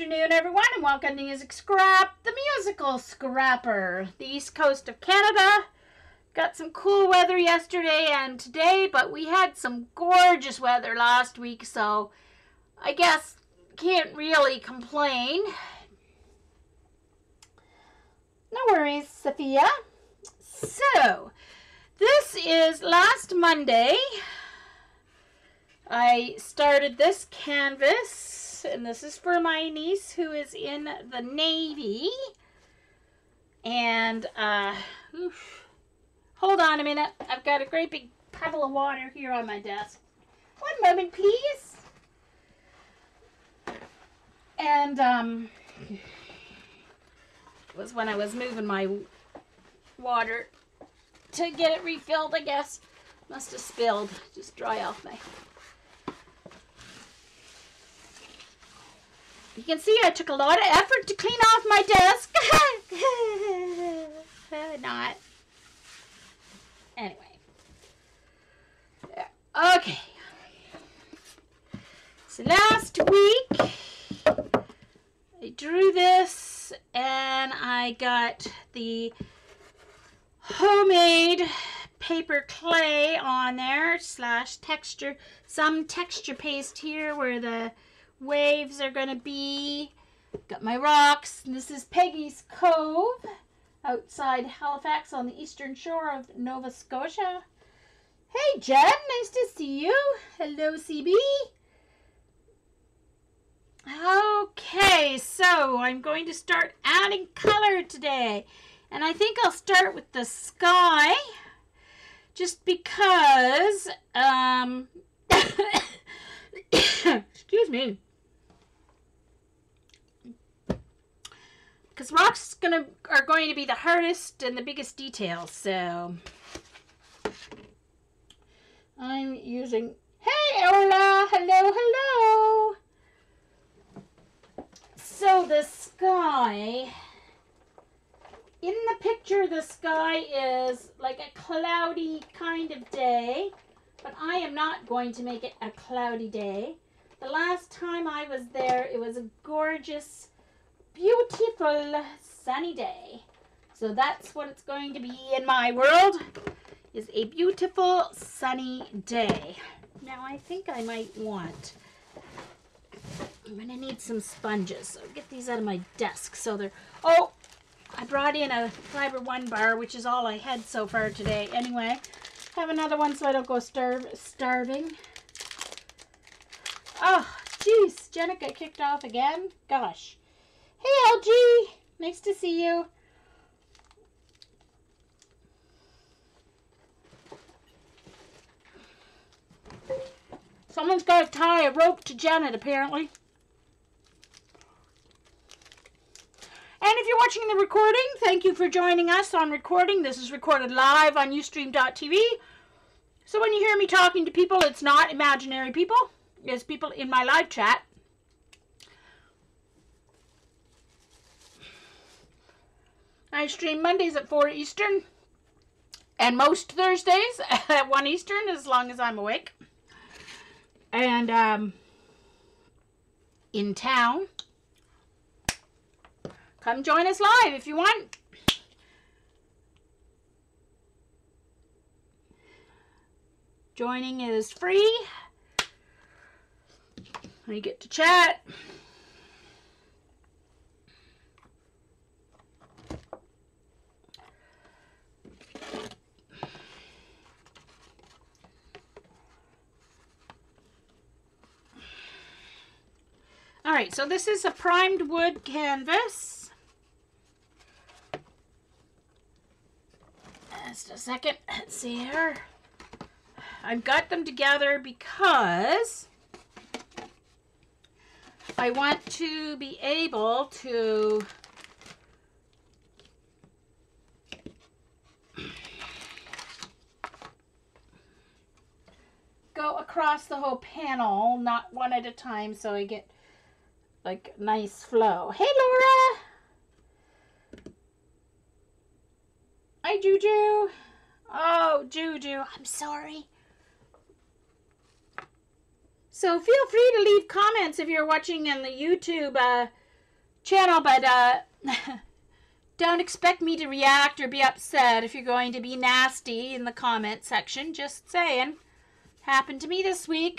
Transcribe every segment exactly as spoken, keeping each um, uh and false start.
afternoon, everyone, and welcome to Music Scrap, the musical scrapper. The east coast of Canada got some cool weather yesterday and today, but we had some gorgeous weather last week, so I guess can't really complain. No worries, Sophia. So, this is last Monday. I started this canvas, and this is for my niece who is in the Navy. And, uh, oof. Hold on a minute. I've got a great big puddle of water here on my desk. One moment, please. And, um, it was when I was moving my water to get it refilled, I guess. Must have spilled. Just dry off my... You can see I took a lot of effort to clean off my desk. Not. Anyway. Okay. So last week, I drew this and I got the homemade paper clay on there, slash texture, some texture paste here where the waves are going to be. Got my rocks. This is Peggy's Cove outside Halifax on the eastern shore of Nova Scotia. Hey Jen, nice to see you. Hello C B. Okay, so I'm going to start adding color today. And I think I'll start with the sky. Just because, um, excuse me. Because rocks gonna are going to be the hardest and the biggest details, so I'm using. Hey, Ola! Hello, hello! So the sky, in the picture, the sky is like a cloudy kind of day, but I am not going to make it a cloudy day. The last time I was there, it was a gorgeous, beautiful sunny day. So that's what it's going to be in my world, is a beautiful sunny day. Now I think I might want, I'm going to need some sponges. So I'll get these out of my desk so they're, oh, I brought in a Fiber One bar, which is all I had so far today. Anyway, have another one so I don't go starve, starving. Oh, jeez, Jenna got kicked off again. Gosh. Hey, L G. Nice to see you. Someone's got to tie a rope to Janet, apparently. And if you're watching the recording, thank you for joining us on recording. This is recorded live on ustream dot t v. So when you hear me talking to people, it's not imaginary people. It's people in my live chat. I stream Mondays at four Eastern and most Thursdays at one Eastern, as long as I'm awake. And um, in town, come join us live if you want. Joining is free. You get to chat. Alright, so this is a primed wood canvas. Just a second. Let's see here. I've got them together because I want to be able to go across the whole panel, not one at a time, so I get like nice flow. Hey, Laura. Hi, Juju. Oh, Juju, I'm sorry. So feel free to leave comments if you're watching on the YouTube uh, channel, but uh, don't expect me to react or be upset if you're going to be nasty in the comment section. Just saying. Happened to me this week.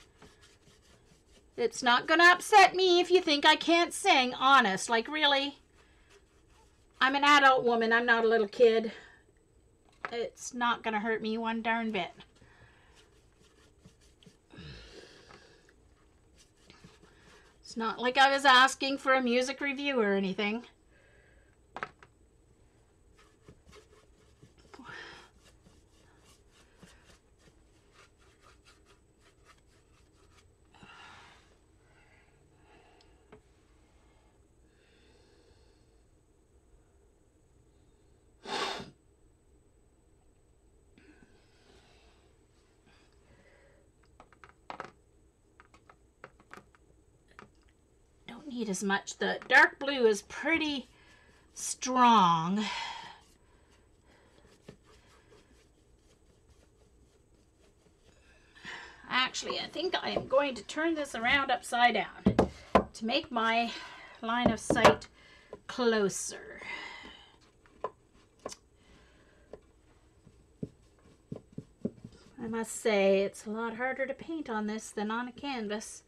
It's not going to upset me if you think I can't sing. Honest. Like, really? I'm an adult woman. I'm not a little kid. It's not going to hurt me one darn bit. It's not like I was asking for a music review or anything. Need as much. The dark blue is pretty strong. Actually, I think I am going to turn this around upside down to make my line of sight closer. I must say, it's a lot harder to paint on this than on a canvas.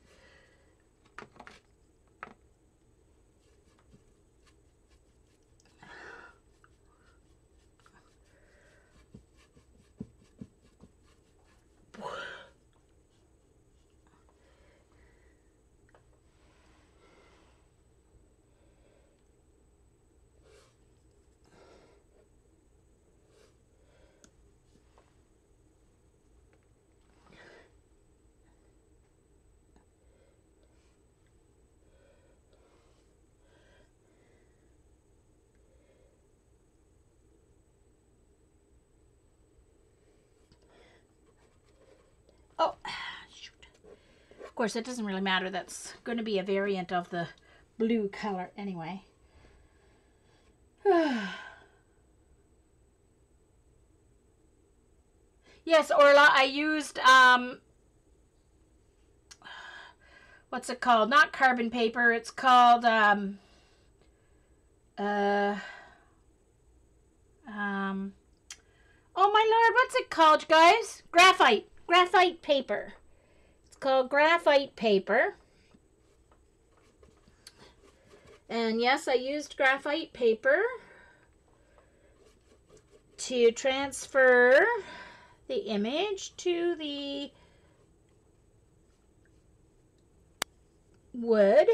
Oh, shoot. Of course, it doesn't really matter. That's going to be a variant of the blue color anyway. Yes, Orla, I used, um, what's it called? Not carbon paper. It's called, um, uh, um, oh my lord, what's it called, guys? Graphite. Graphite paper. It's called graphite paper. And yes, I used graphite paper to transfer the image to the wood.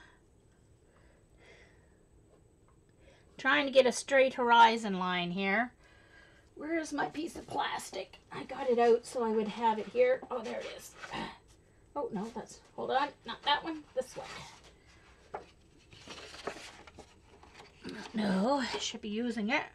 Trying to get a straight horizon line here. Where is my piece of plastic? I got it out so I would have it here. Oh, there it is. Oh, no, that's, hold on. Not that one, this one. No, I should be using it.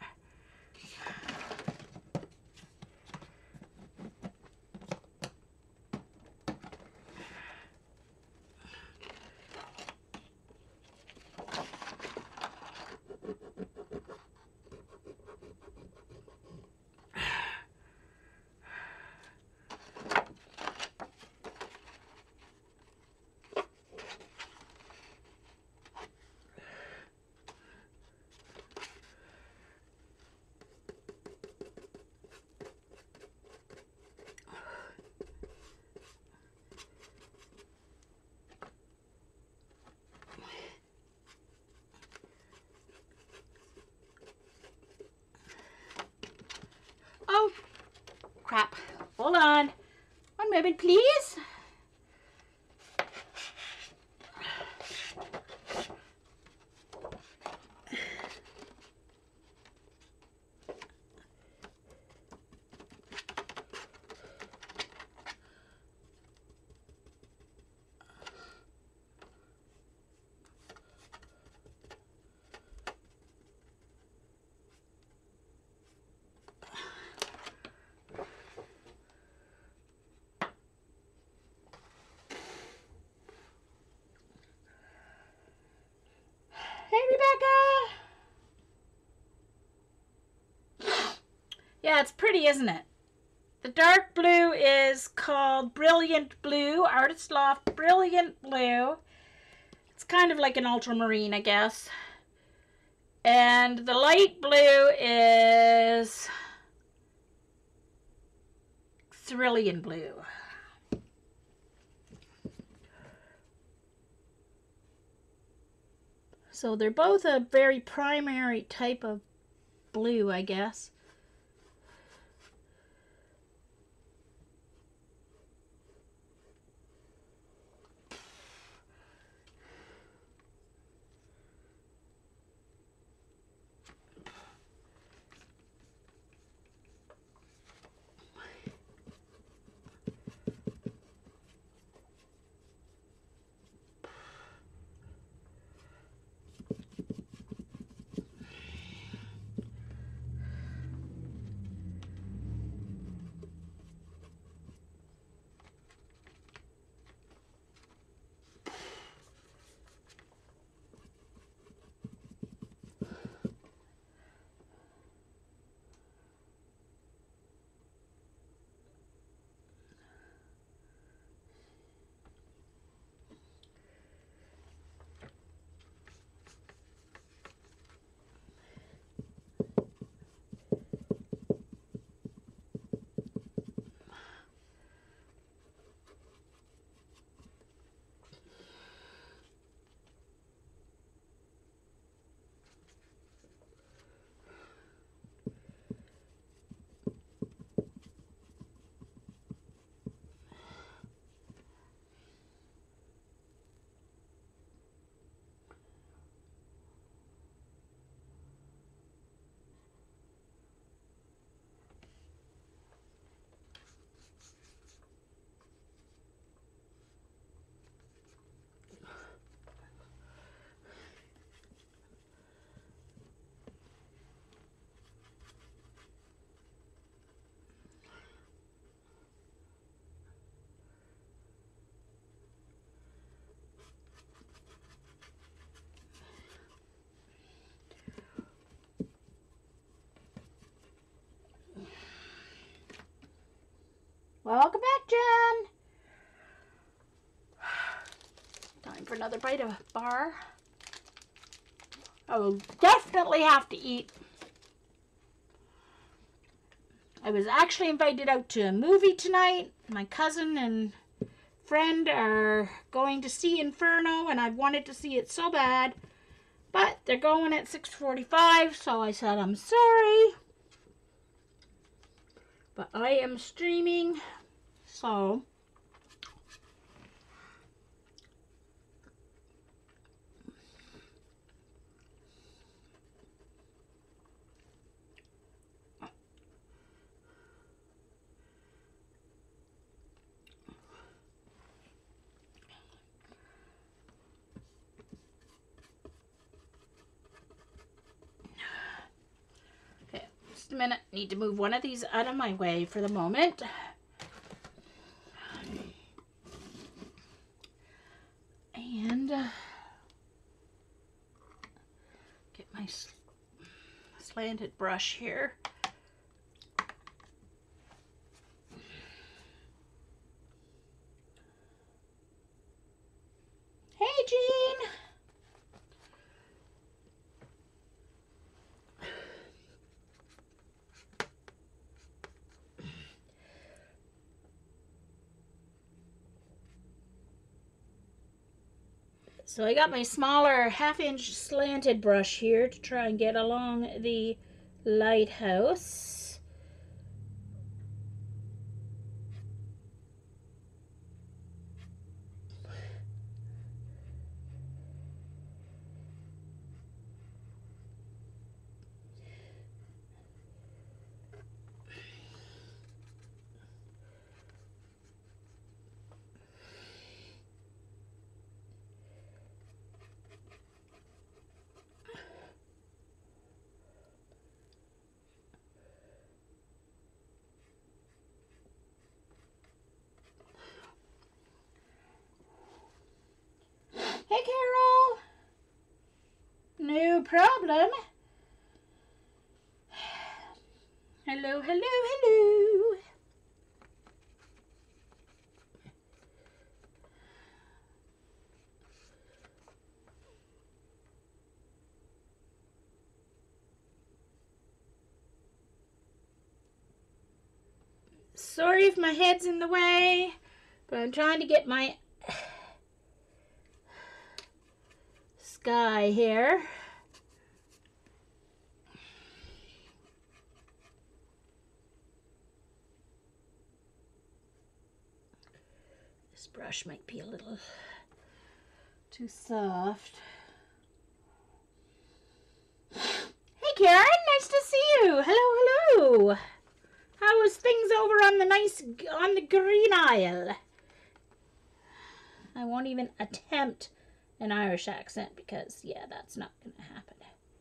Oh, crap. Hold on. One moment, please. Yeah, it's pretty, isn't it? The dark blue is called Brilliant Blue, Artist Loft Brilliant Blue. It's kind of like an ultramarine, I guess. And the light blue is cerulean blue. So they're both a very primary type of blue, I guess. Welcome back, Jen. Time for another bite of bar. I will definitely have to eat. I was actually invited out to a movie tonight. My cousin and friend are going to see Inferno, and I've wanted to see it so bad. But they're going at six forty-five, so I said I'm sorry. But I am streaming, so okay, just a minute. Need to move one of these out of my way for the moment. And uh, get my slanted brush here. Hey, Jean. So I got my smaller half inch slanted brush here to try and get along the lighthouse. Hey, Carol. No problem. Hello, hello, hello. Sorry if my head's in the way, but I'm trying to get my sky here. This brush might be a little too soft. Hey Karen, nice to see you. Hello, hello. How is things over on the nice, on the Green Isle? I won't even attempt an Irish accent because, yeah, that's not going to happen.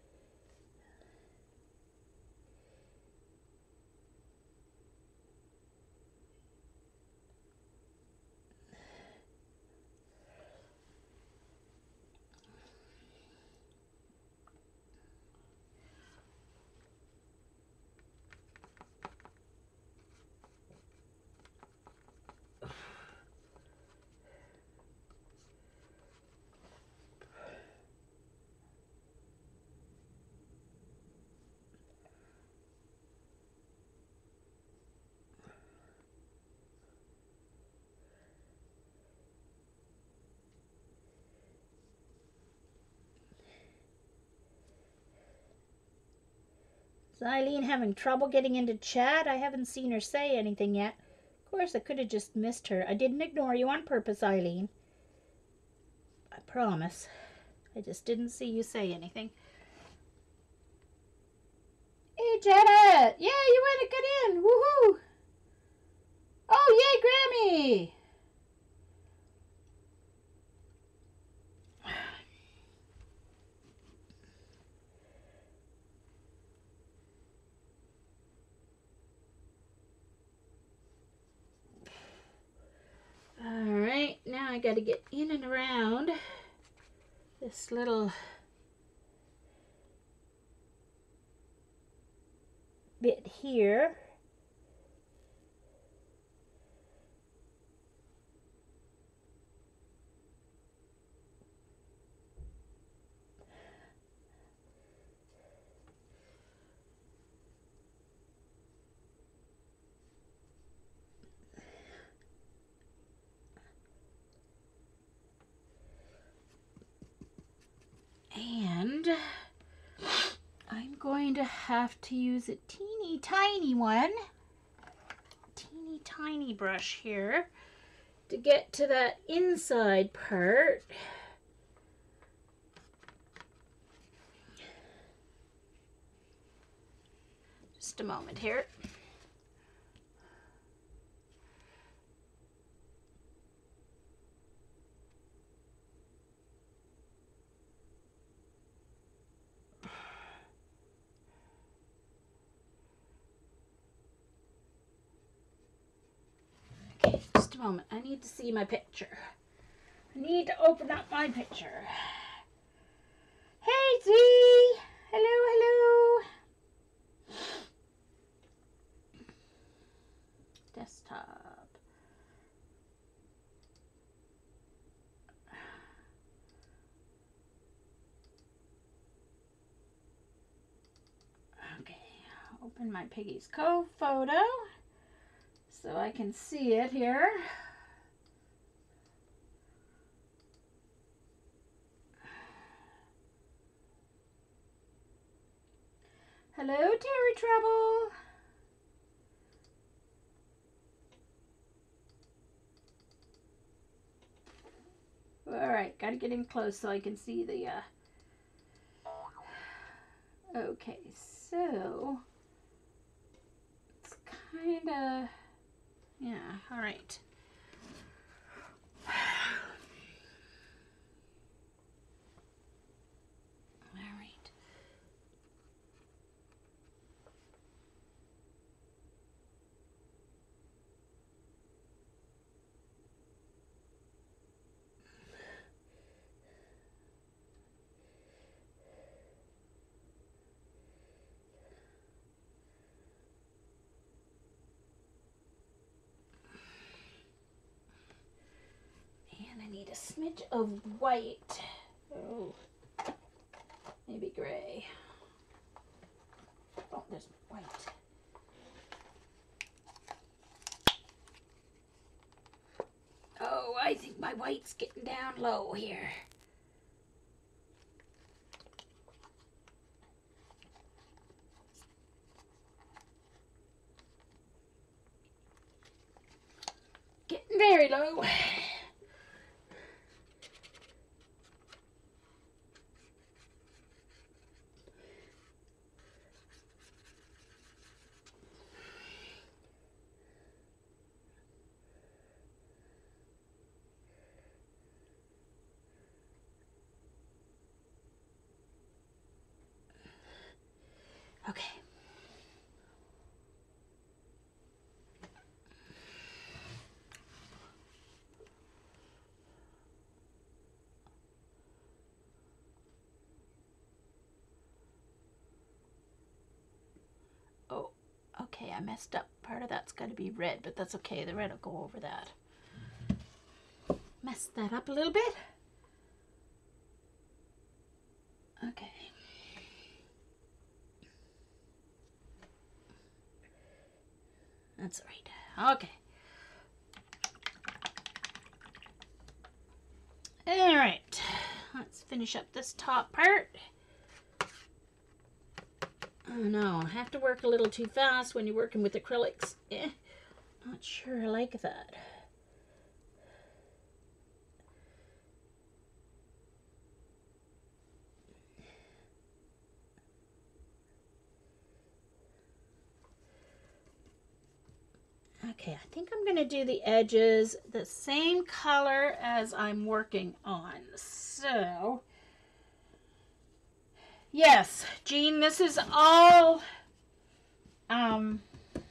Is Eileen having trouble getting into chat? I haven't seen her say anything yet. Of course, I could have just missed her. I didn't ignore you on purpose, Eileen. I promise. I just didn't see you say anything. Hey, Janet! Yeah, you want to get in! Woohoo! Oh, yay, Grammy! Alright, now I gotta get in and around this little bit here. And I'm going to have to use a teeny tiny one, teeny tiny brush here to get to that inside part. Just a moment here. Okay, just a moment. I need to see my picture. I need to open up my picture. Hey, Z! Hello, hello. Desktop. Okay, open my Piggy's Cove photo so I can see it here. Hello, Terry Trouble. All right, gotta get in close so I can see the, uh... Okay, so... It's kind of... Yeah, all right. All right. And I need a smidge of white. Oh, maybe gray. Oh, there's white. my white's getting down low here. Getting very low. Okay. Oh, okay, I messed up. Part of that's got to be red, but that's okay. The red will go over that. Messed that up a little bit. Okay. That's right. Okay. All right. Let's finish up this top part. Oh no, I have to work a little too fast when you're working with acrylics. Eh, not sure I like that. Okay, I think I'm going to do the edges the same color as I'm working on. So, yes, Jean, this is all, um,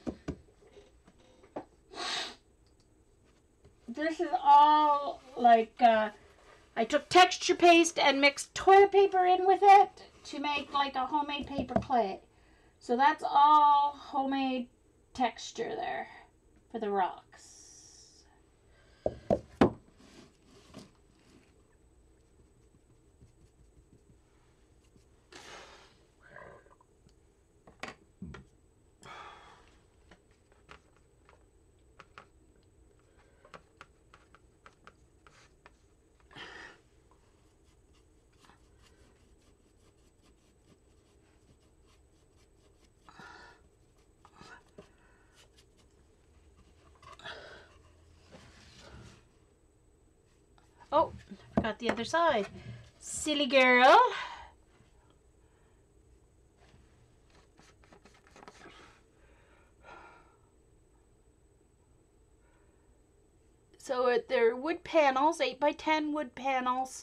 this is all like, uh, I took texture paste and mixed toilet paper in with it to make like a homemade paper clay. So that's all homemade texture there for the rocks. Oh, forgot the other side. Silly girl. So uh, they're wood panels, eight by ten wood panels.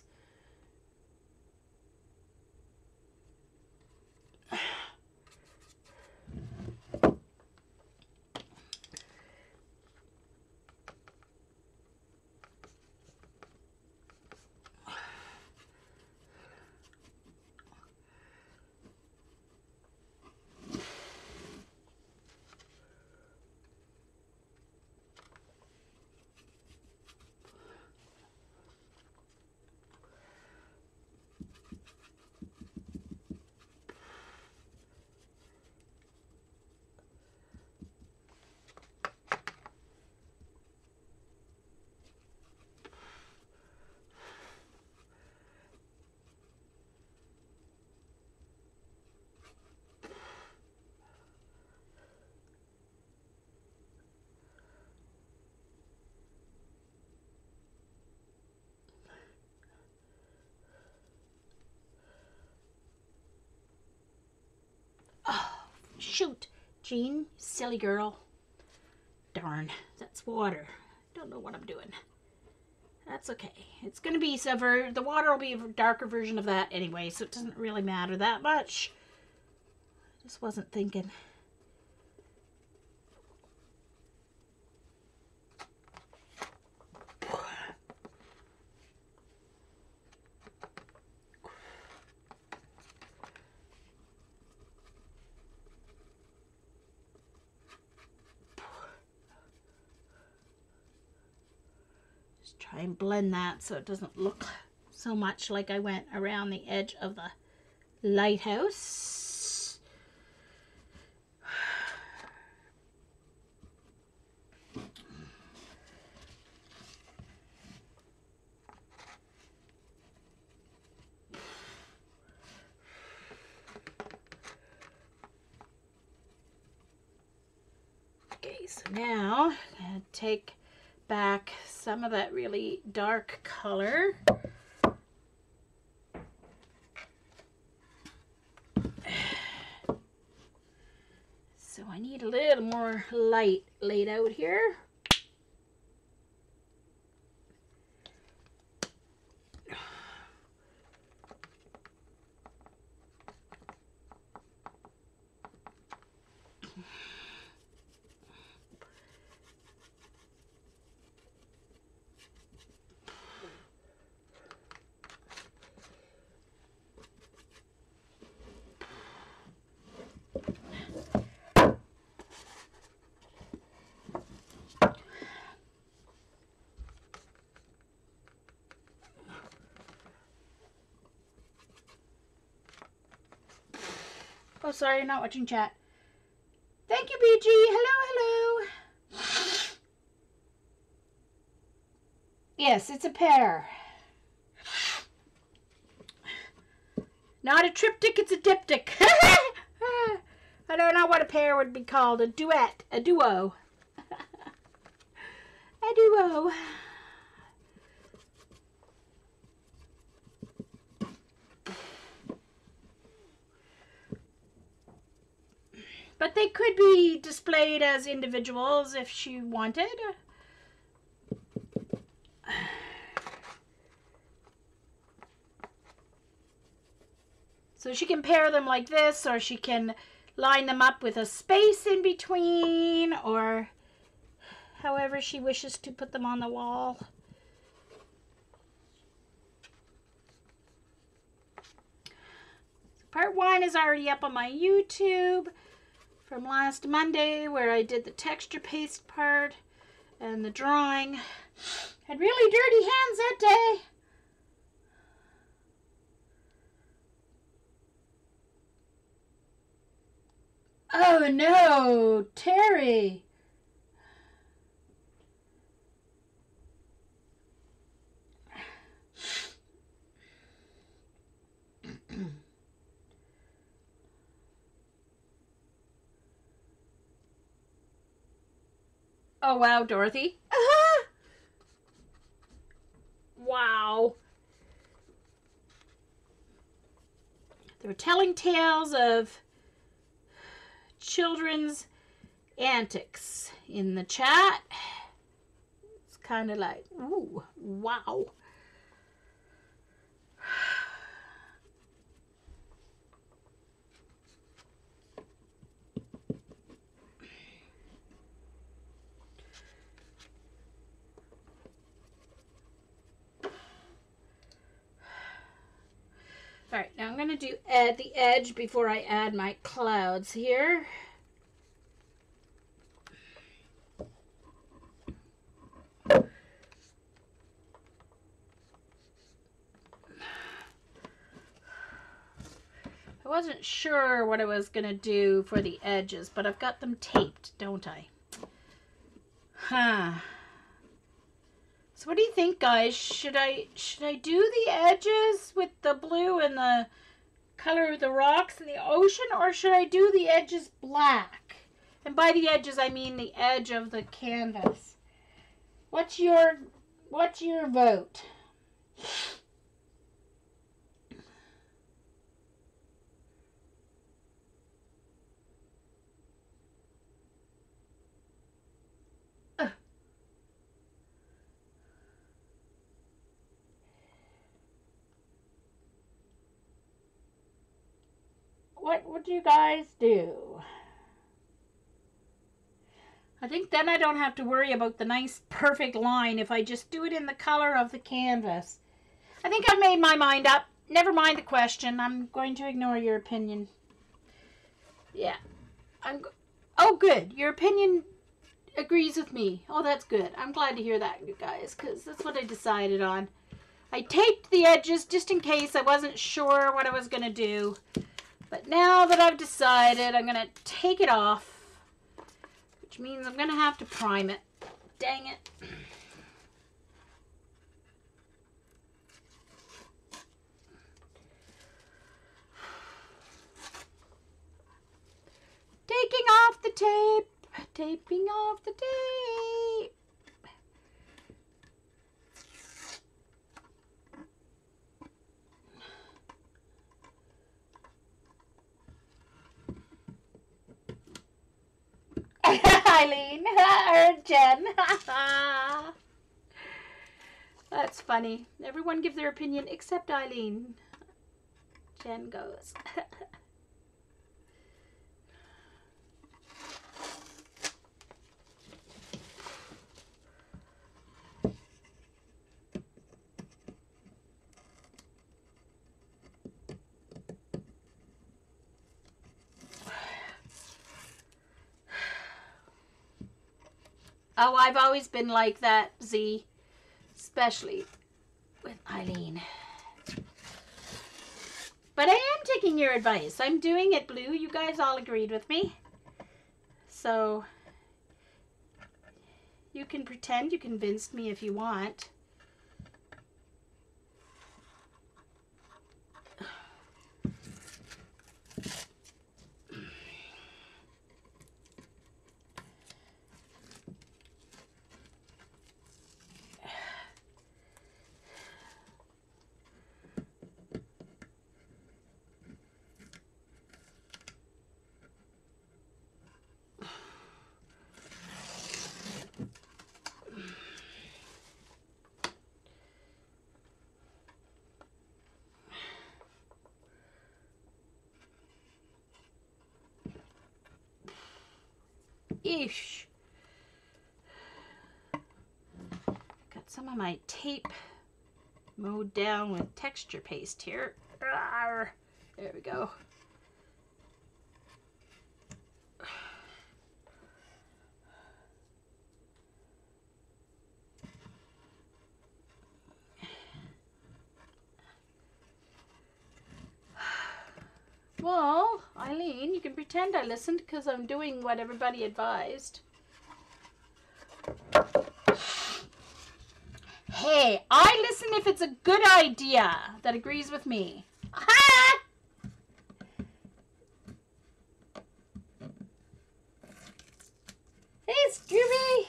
Oh, shoot. Jean, silly girl. Darn, that's water. Don't know what I'm doing. That's okay. It's going to be sever. The water will be a darker version of that anyway, so it doesn't really matter that much. I just wasn't thinking. Try and blend that so it doesn't look so much like I went around the edge of the lighthouse. Okay, so now I'm going to take back some of that really dark color. So I need a little more light laid out here. Oh, sorry, you're not watching chat. Thank you, B G. Hello, hello. Yes, it's a pear. Not a triptych, it's a diptych. I don't know what a pair would be called. A duet. A duo. A duo. But they could be displayed as individuals if she wanted. So she can pair them like this, or she can line them up with a space in between, or however she wishes to put them on the wall. Part one is already up on my YouTube from last Monday, where I did the texture paste part and the drawing. Had really dirty hands that day. Oh no, Terry. Oh wow, Dorothy. Uh-huh. Wow. They were telling tales of children's antics in the chat. It's kind of like, ooh, wow. All right, now I'm going to do add the edge before I add my clouds here. I wasn't sure what I was going to do for the edges, but I've got them taped, don't I? Huh. So what do you think, guys? Should I should I do the edges with the blue and the color of the rocks and the ocean, or should I do the edges black? And by the edges, I mean the edge of the canvas. What's your what's your vote? What would you guys do? I think then I don't have to worry about the nice perfect line if I just do it in the color of the canvas. I think I've made my mind up. Never mind the question. I'm going to ignore your opinion. Yeah. I'm go oh, good. Your opinion agrees with me. Oh, that's good. I'm glad to hear that, you guys, because that's what I decided on. I taped the edges just in case I wasn't sure what I was going to do. But now that I've decided, I'm going to take it off, which means I'm going to have to prime it. Dang it. Taking off the tape, taping off the tape. Eileen or Jen. That's funny. Everyone give their opinion except Eileen. Jen goes. Oh, I've always been like that, Z. Especially with Eileen. But I am taking your advice. I'm doing it blue. You guys all agreed with me. So, you can pretend you convinced me if you want. Eesh. Got some of my tape mowed down with texture paste here. Arr. There we go. Well, Eileen, you can pretend I listened because I'm doing what everybody advised. Hey, I listen if it's a good idea that agrees with me. Ha! Hey, Scooby!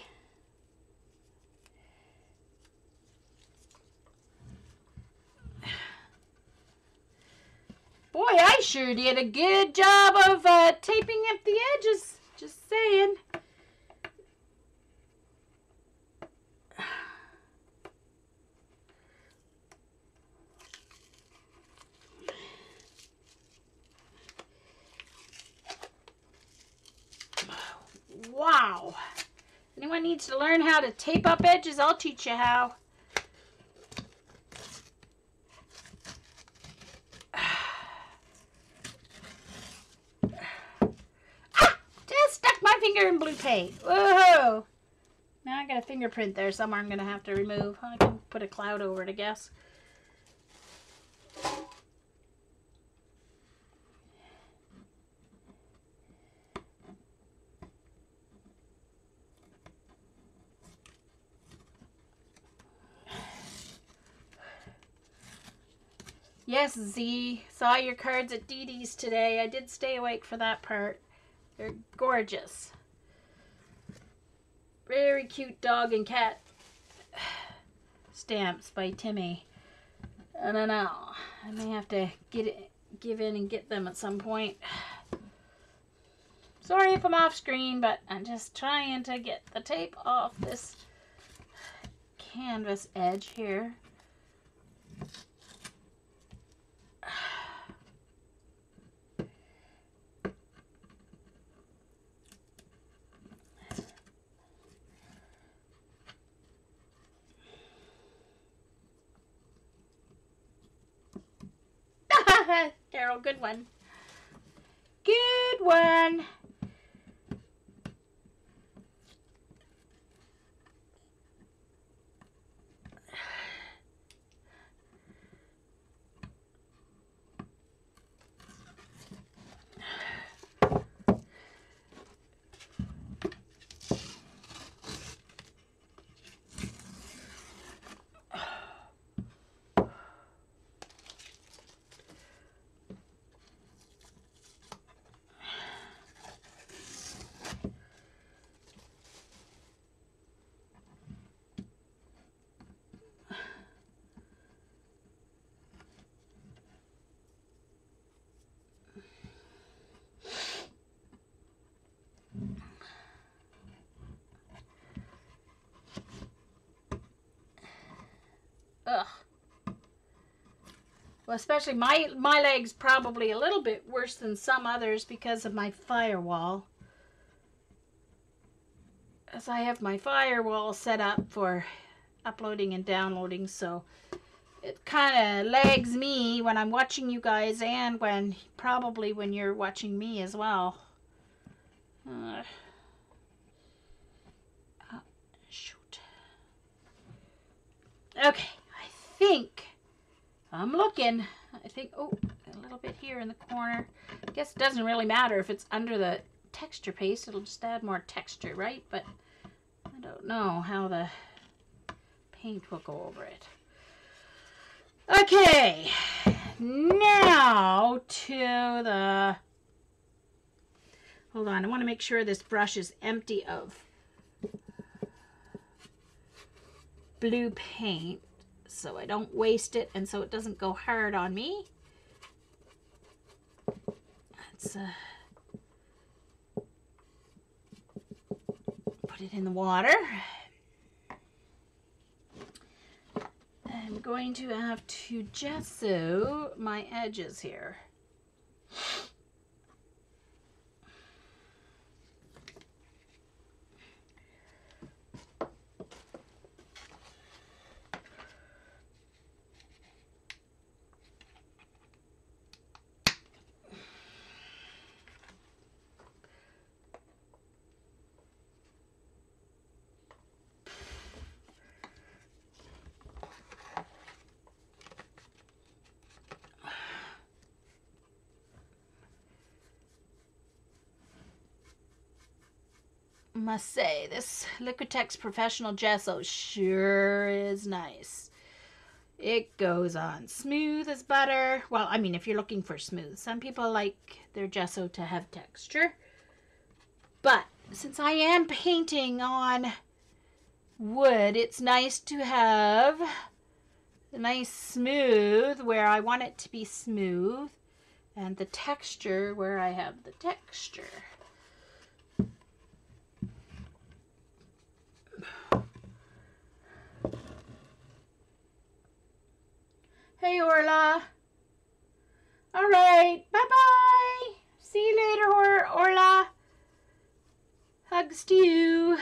Boy, I sure did a good job of uh, taping up the edges. Just saying. Wow. Anyone needs to learn how to tape up edges? I'll teach you how. Finger in blue paint. Whoa! Now I got a fingerprint there somewhere I'm going to have to remove. I can put a cloud over it, I guess. Yes, Z. Saw your cards at Dee Dee's today. I did stay awake for that part. They're gorgeous. Very cute dog and cat stamps by Timmy. I don't know. I may have to get it, give in and get them at some point. Sorry if I'm off screen, but I'm just trying to get the tape off this canvas edge here. Carol, good one. Good one. Ugh. Well, especially my, my leg's probably a little bit worse than some others because of my firewall. As I have my firewall set up for uploading and downloading, so it kind of lags me when I'm watching you guys and when probably when you're watching me as well. Uh, oh, shoot. Okay, I think I'm looking. I think, oh, a little bit here in the corner. I guess it doesn't really matter if it's under the texture paste. It'll just add more texture, right? But I don't know how the paint will go over it. Okay, now to the, hold on, I want to make sure this brush is empty of blue paint so I don't waste it and so it doesn't go hard on me. Let's uh, put it in the water. I'm going to have to gesso my edges here. Must say, this Liquitex Professional Gesso sure is nice. It goes on smooth as butter. Well, I mean, if you're looking for smooth. Some people like their gesso to have texture. But since I am painting on wood, it's nice to have a nice smooth where I want it to be smooth and the texture where I have the texture. Hey, Orla. All right. Bye-bye. See you later, Or Orla. Hugs to you.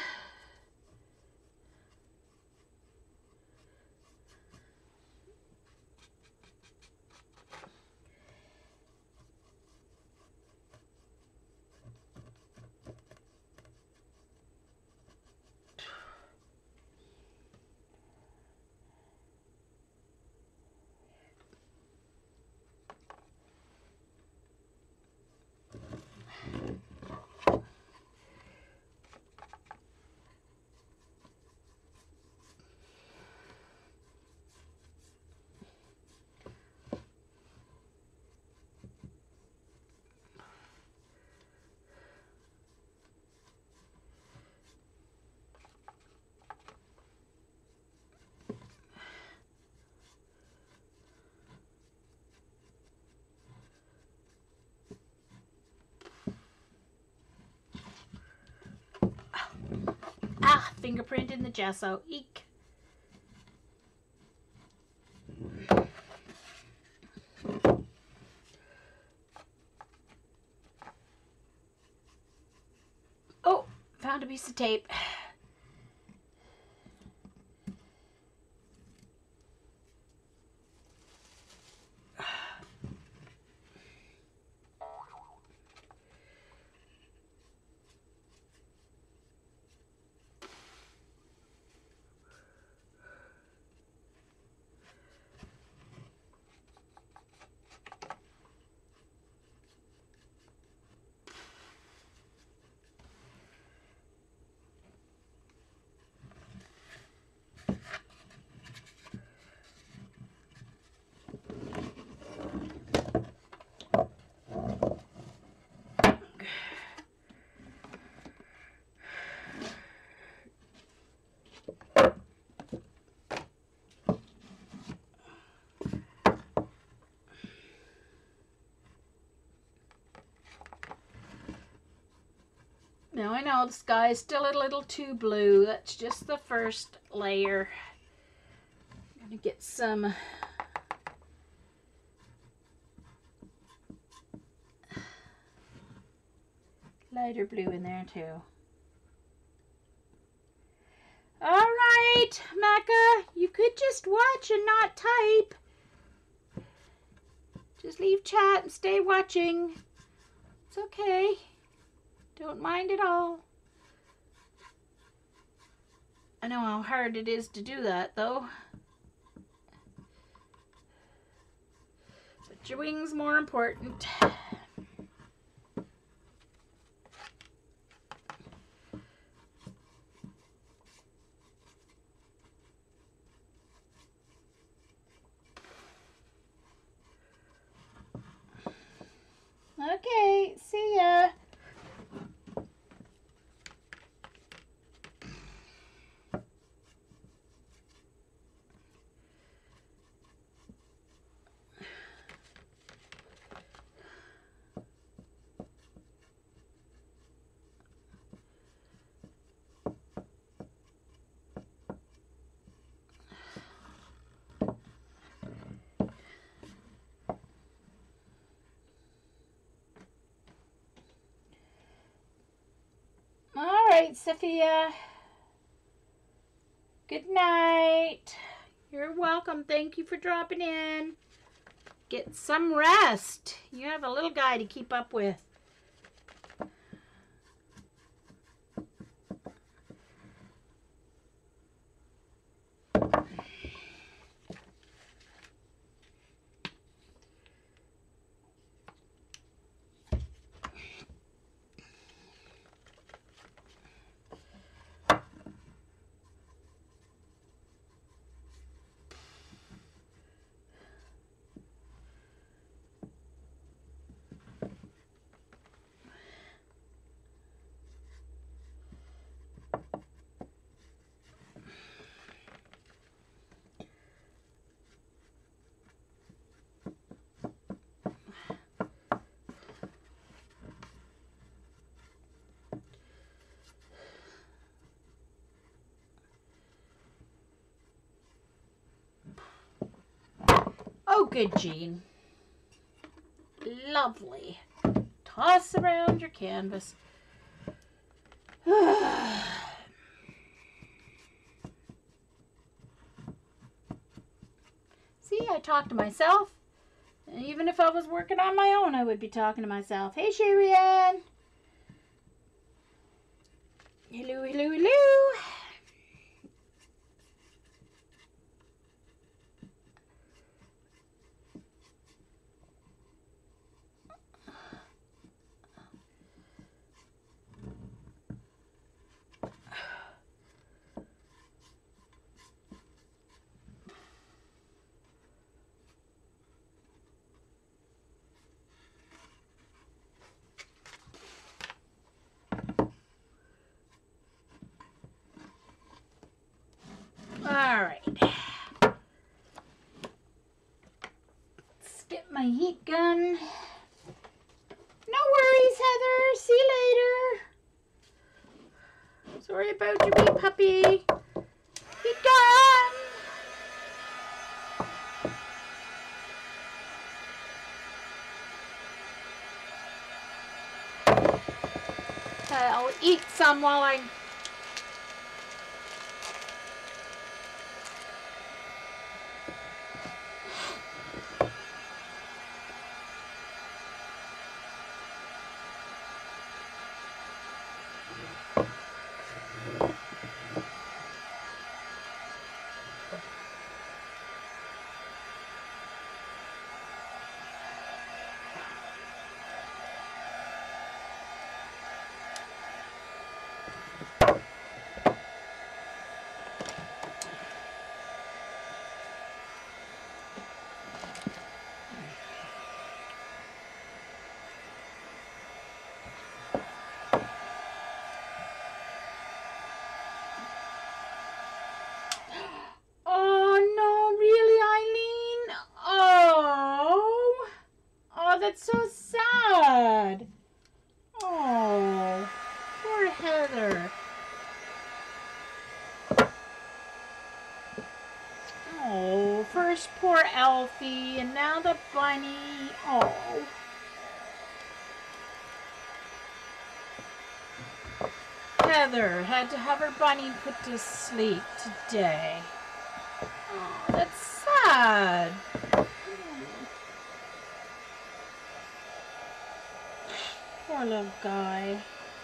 Ah, fingerprint in the gesso. Eek. Oh, found a piece of tape. Now I know the sky is still a little too blue. That's just the first layer. gonna get some lighter blue in there too. All right, Macca, you could just watch and not type. Just leave chat and stay watching. It's okay. Don't mind at all. I know how hard it is to do that, though. But your wing's more important. Okay, see ya. All right, Sophia. Good night. You're welcome. Thank you for dropping in. Get some rest. You have a little guy to keep up with. Oh, good, Jean. Lovely. Toss around your canvas. See, I talk to myself. And even if I was working on my own, I would be talking to myself. Hey, Sharianne. Hello, hello, hello. All right. Let's get my heat gun. No worries, Heather. See you later. Sorry about your wee puppy. Heat gun. Okay, I'll eat some while I that's so sad. Oh, poor Heather. Oh. first poor Elfie, and now the bunny. Oh. Heather had to have her bunny put to sleep today. Oh, that's sad. Poor little guy.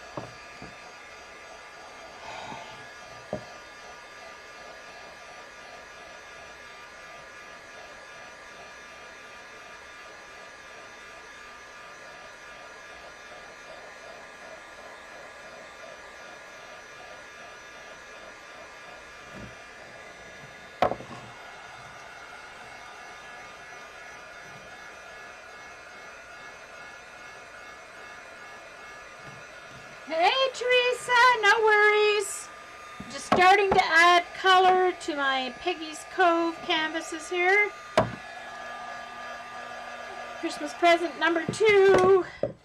Hey, Teresa, no worries. Just starting to add color to my Peggy's Cove canvases here. Christmas present number two.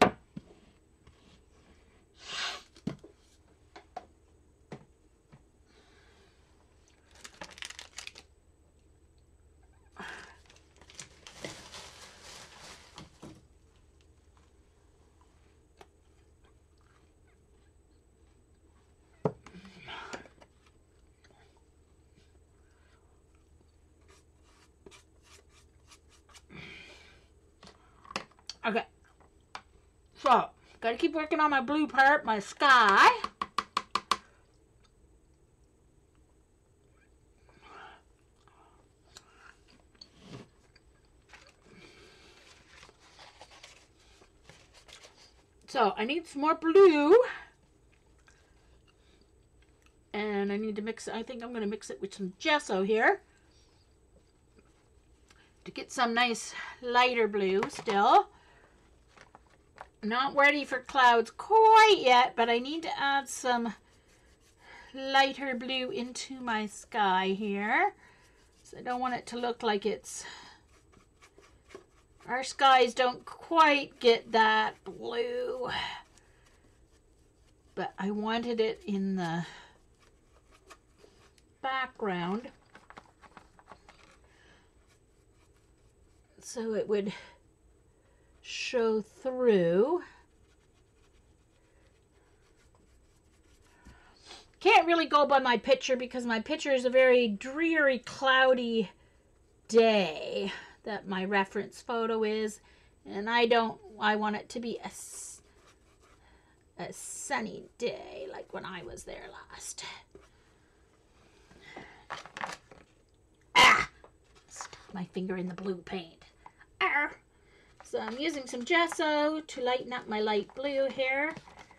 Okay, so gotta keep working on my blue part, my sky. So I need some more blue, and I need to mix it. I think I'm gonna mix it with some gesso here to get some nice lighter blue still. Not ready for clouds quite yet, but I need to add some lighter blue into my sky here. So I don't want it to look like it's... Our skies don't quite get that blue. But I wanted it in the background so it would show through. Can't really go by my picture because my picture is a very dreary, cloudy day that my reference photo is, and I don't, I want it to be a, a sunny day like when I was there last. Ah! My finger in the blue paint. Arr! So I'm using some gesso to lighten up my light blue here.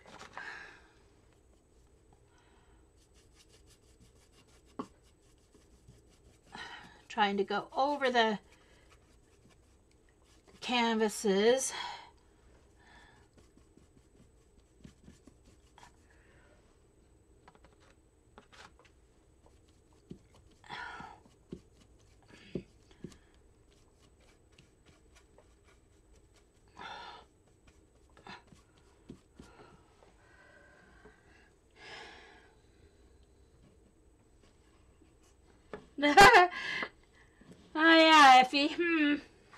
Trying to go over the canvases. Oh yeah, Effie. Hmm.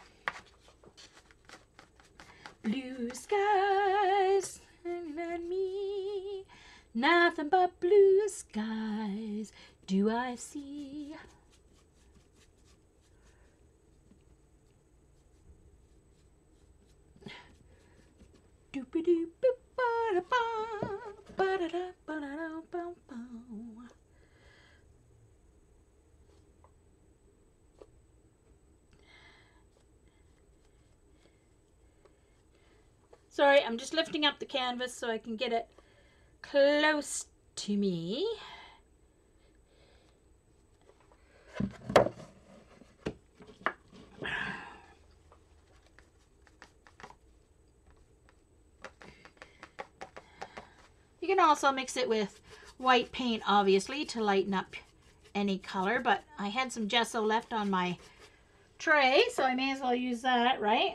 Blue skies and me, nothing but blue skies do I see. Doopy doop ba da ba ba da da ba da da ba ba. Sorry, I'm just lifting up the canvas so I can get it close to me. You can also mix it with white paint, obviously, to lighten up any color, but I had some gesso left on my tray, so I may as well use that, right?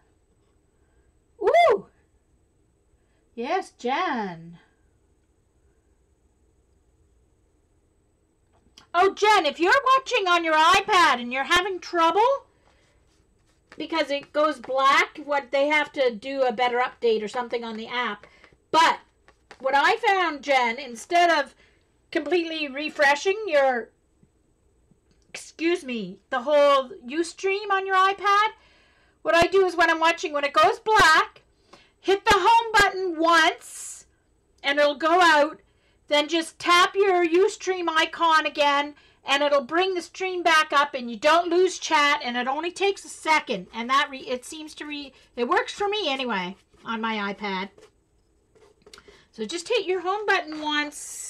Woo! Yes, Jen. Oh, Jen, if you're watching on your iPad and you're having trouble because it goes black, what they have to do a better update or something on the app. But what I found, Jen, instead of completely refreshing your, excuse me, the whole Ustream on your iPad, what I do is when I'm watching, when it goes black, hit the home button once and it'll go out. Then just tap your Ustream icon again and it'll bring the stream back up and you don't lose chat, and it only takes a second, and that re it seems to re it works for me anyway on my iPad. So just hit your home button once.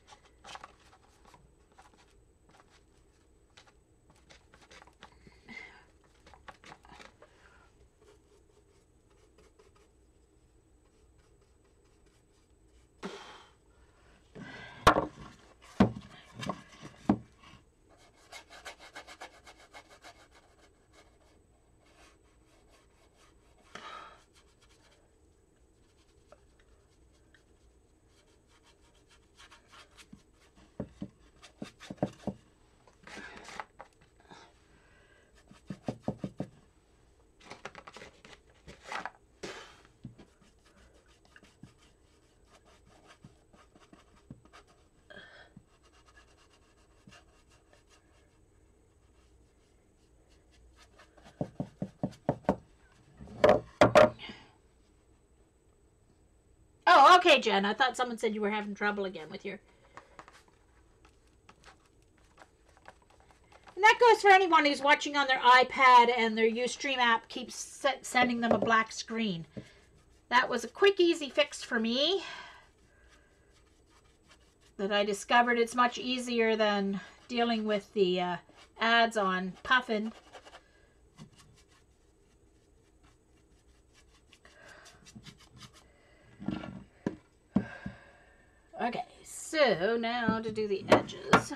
Oh, okay, Jen. I thought someone said you were having trouble again with your... And that goes for anyone who's watching on their iPad and their Ustream app keeps set, sending them a black screen. That was a quick, easy fix for me that I discovered. It's much easier than dealing with the uh, ads on Puffin. Okay, so now to do the edges.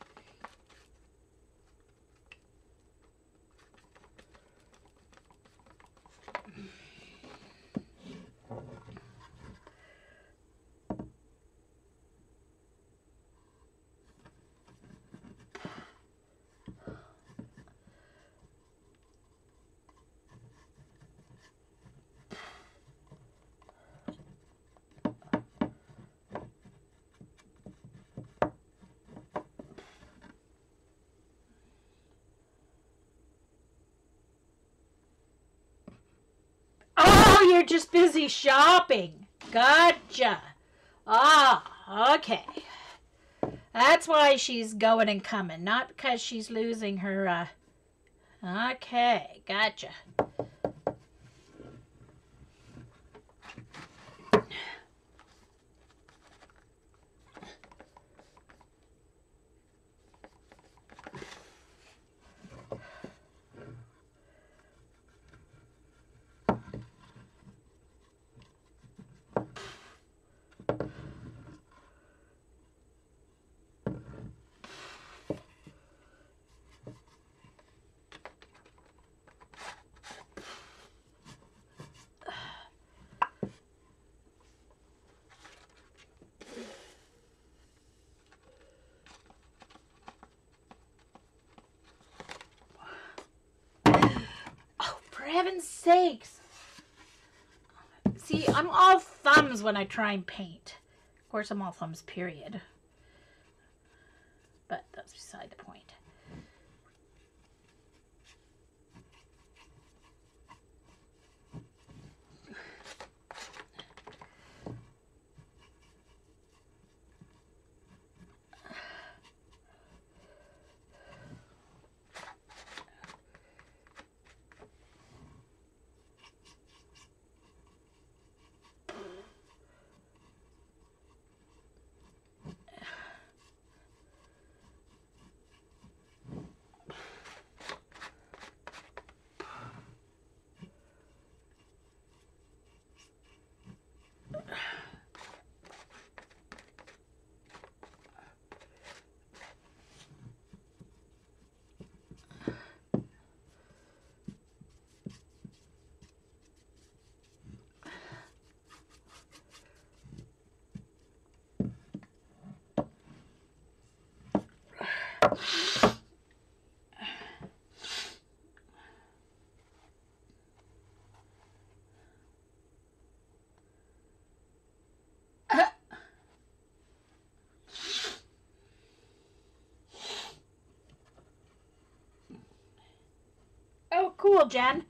You're just busy shopping. Gotcha. Ah, okay. That's why she's going and coming, not because she's losing her, uh... Okay, gotcha. Heaven's sakes. See, I'm all thumbs when I try and paint. Of course, I'm all thumbs, period. But that's beside the point. cool, Jen.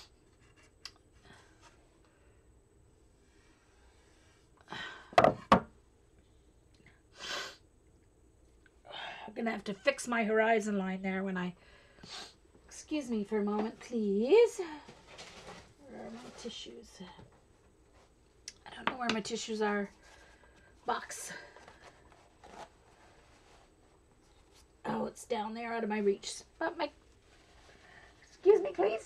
I'm gonna have to fix my horizon line there when I... Excuse me for a moment, please. Where are my tissues? I don't know where my tissues are. Box. Oh, it's down there out of my reach. But my... Excuse me, please.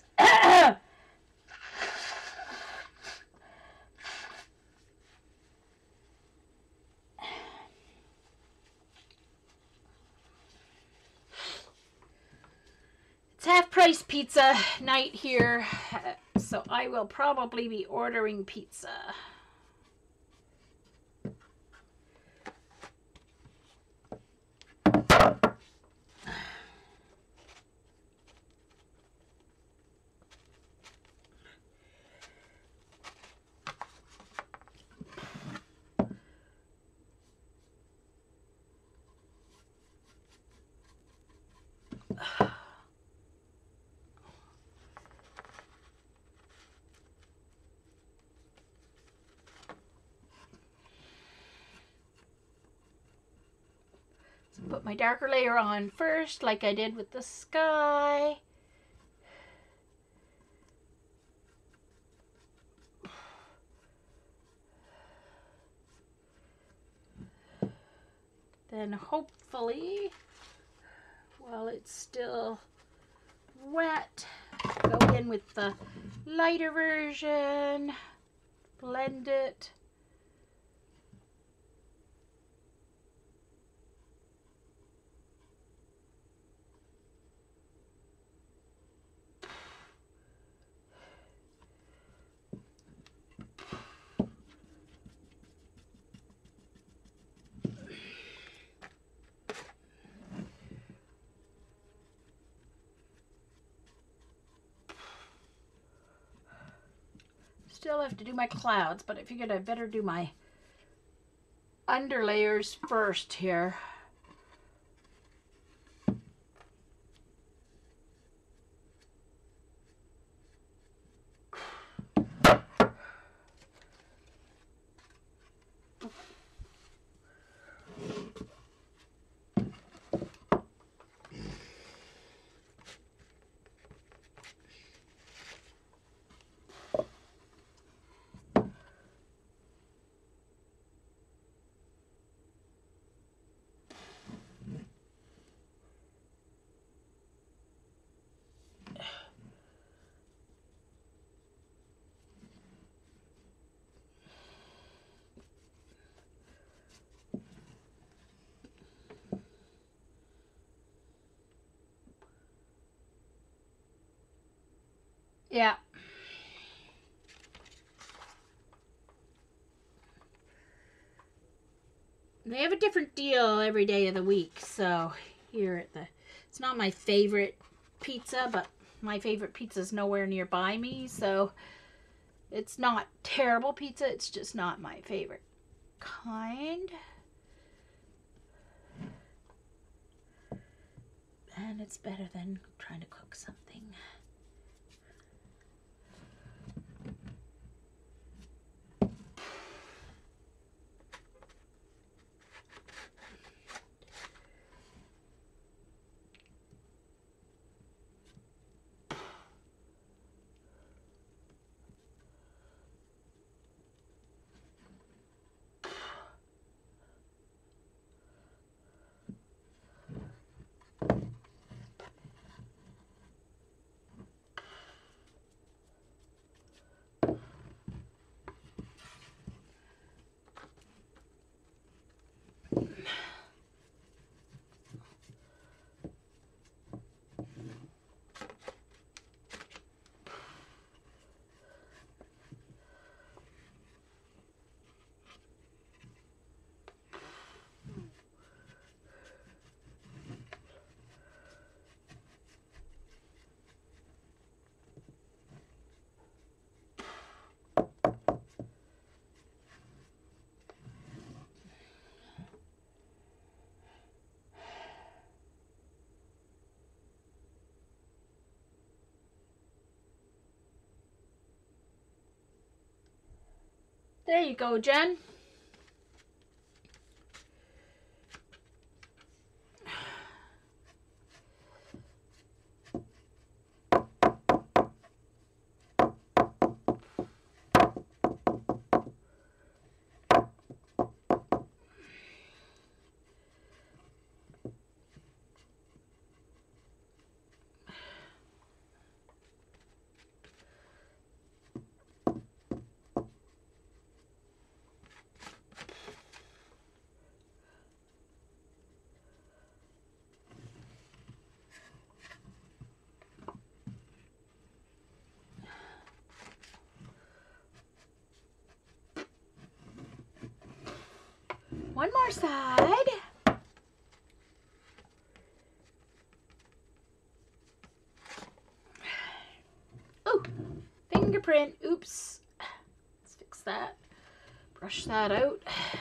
Half price pizza night here, so I will probably be ordering pizza. Put my darker layer on first, like I did with the sky. Then hopefully, while it's still wet, go in with the lighter version, blend it. Still have to do my clouds, but I figured I better do my underlayers first here. Yeah. They have a different deal every day of the week. So here at the, it's not my favorite pizza, but my favorite pizza is nowhere nearby me. So it's not terrible pizza. It's just not my favorite kind. And it's better than trying to cook something. There you go, Jen. One more side. Oh, fingerprint. Oops. Let's fix that. Brush that out.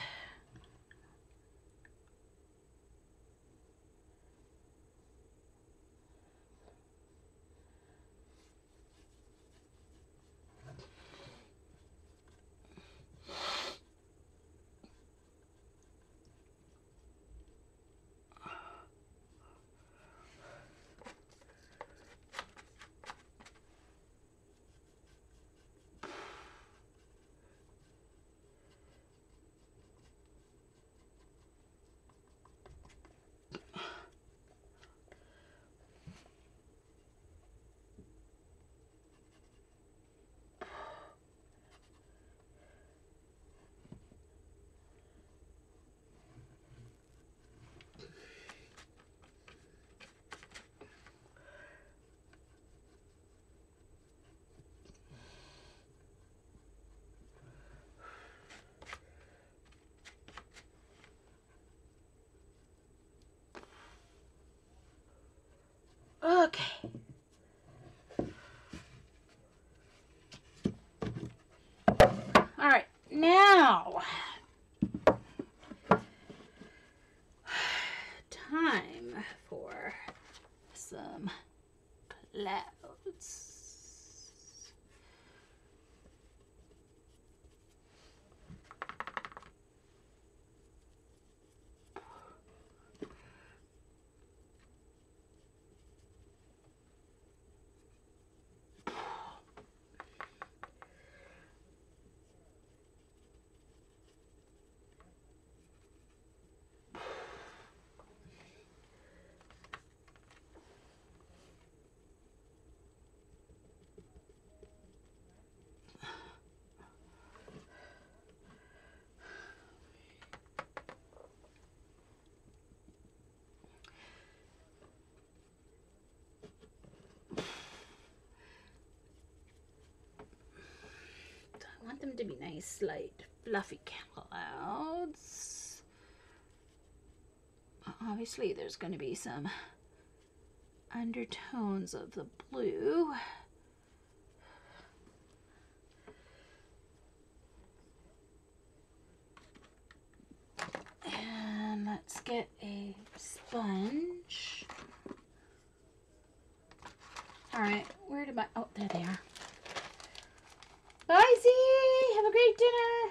Okay. All right, now time for some clouds. I want them to be nice, light, fluffy clouds. Obviously, there's going to be some undertones of the blue. And let's get a sponge. All right, where did my, oh, there they are. Bye, Z. Have a great dinner.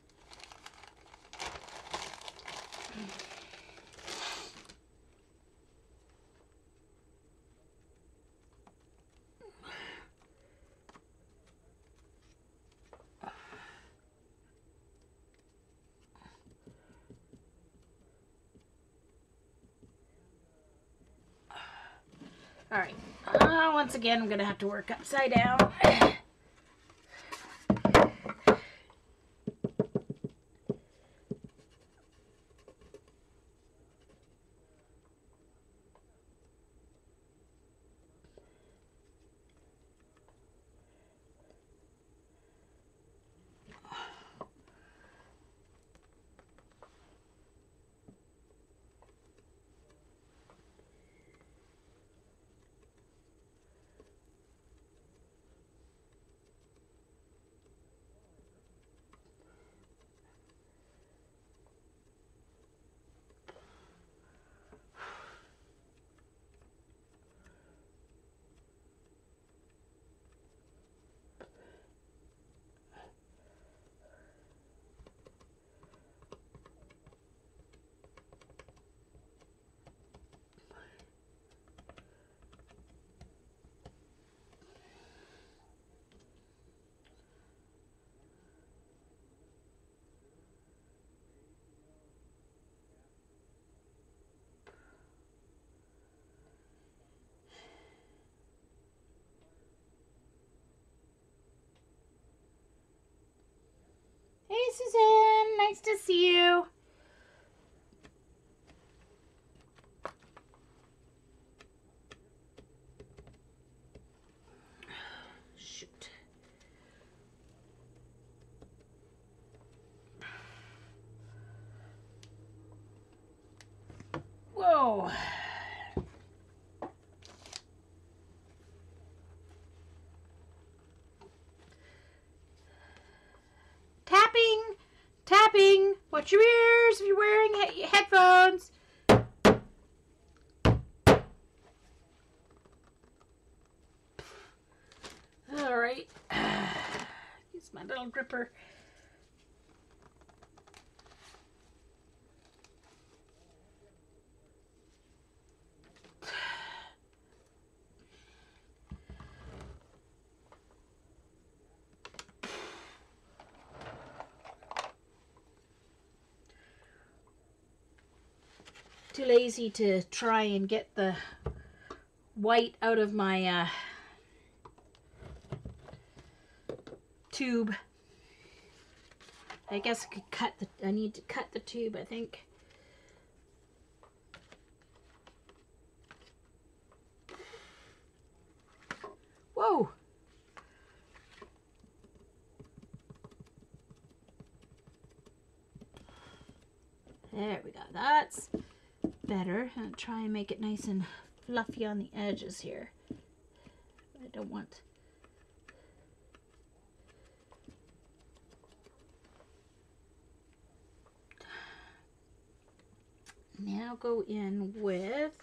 All right. Uh, once again, I'm going to have to work upside down. Nice to see you. Shoot. Whoa. Tapping, tapping. Watch your ears if you're wearing he headphones. All right. Use my little gripper. Too lazy to try and get the white out of my uh, tube. I guess I could cut the, I need to cut the tube, I think. Whoa! There we go. That's better. I'll try and make it nice and fluffy on the edges here. I don't want... Now go in with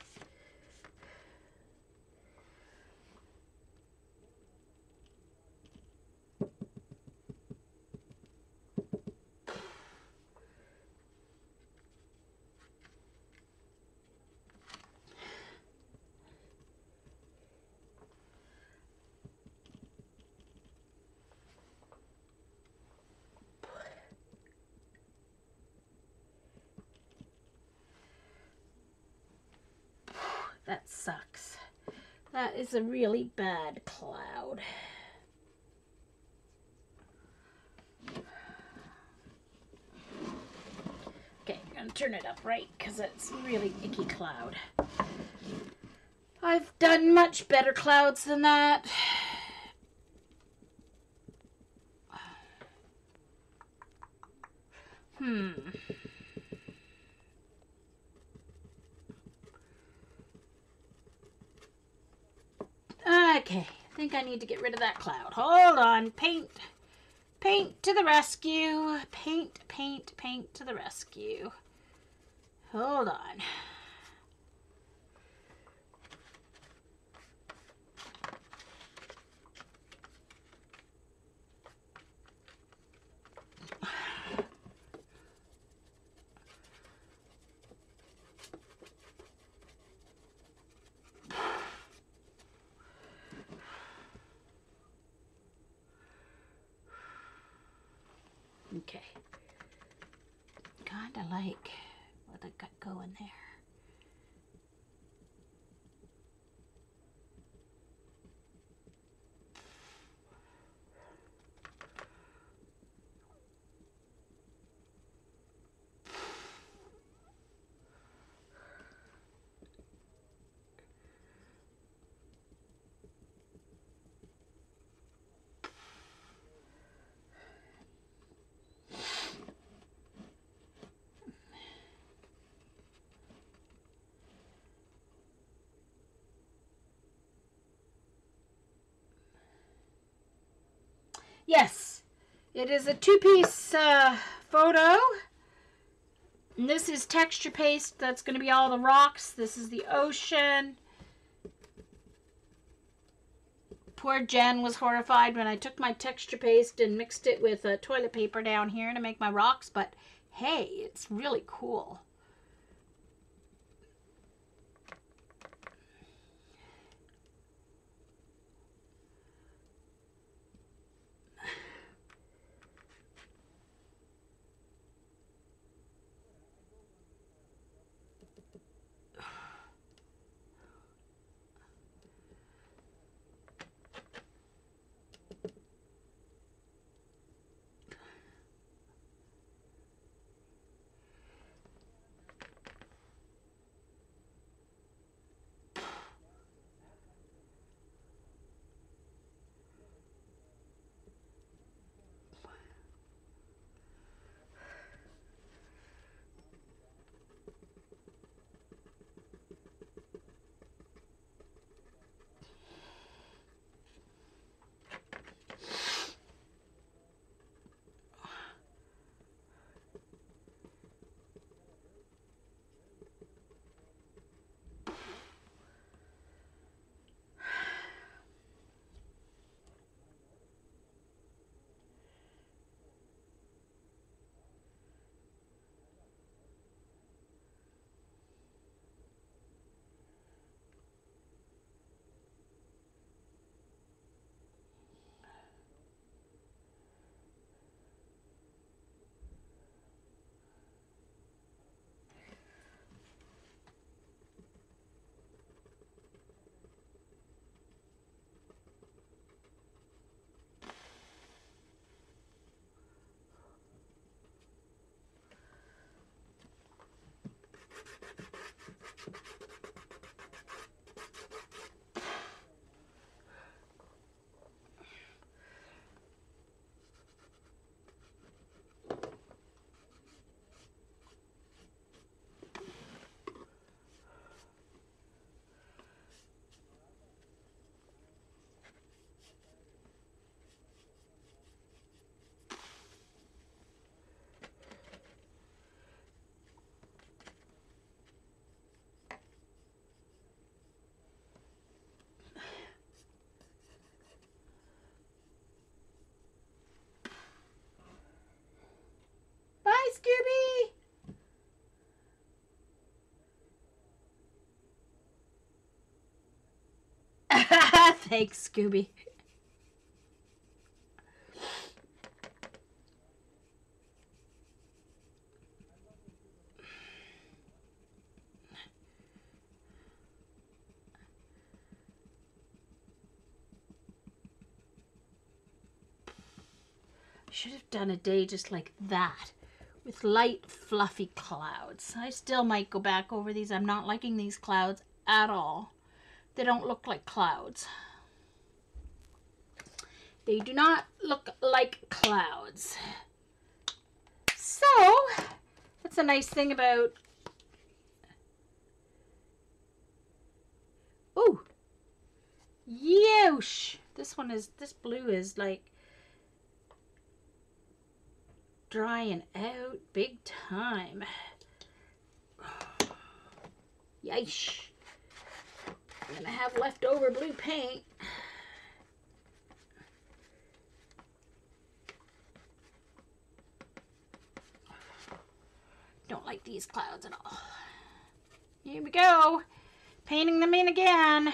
that sucks. That is a really bad cloud. Okay, I'm gonna turn it up right because it's a really icky cloud. I've done much better clouds than that. Hmm. Okay, I think I need to get rid of that cloud. Hold on, paint, paint to the rescue. Paint, paint, paint to the rescue. Hold on. Okay. Kind of like what I got going there. Yes, it is a two-piece uh, photo. And this is texture paste. That's going to be all the rocks. This is the ocean. Poor Jen was horrified when I took my texture paste and mixed it with uh, toilet paper down here to make my rocks. But hey, it's really cool. Thanks, Scooby. Should have done a day just like that, with light, fluffy clouds. I still might go back over these. I'm not liking these clouds at all. They don't look like clouds. They do not look like clouds. So, that's a nice thing about... Ooh! Yosh! This one is, this blue is like drying out big time. Yeesh. I'm gonna have leftover blue paint. Don't like these clouds at all. Here we go. Painting them in again.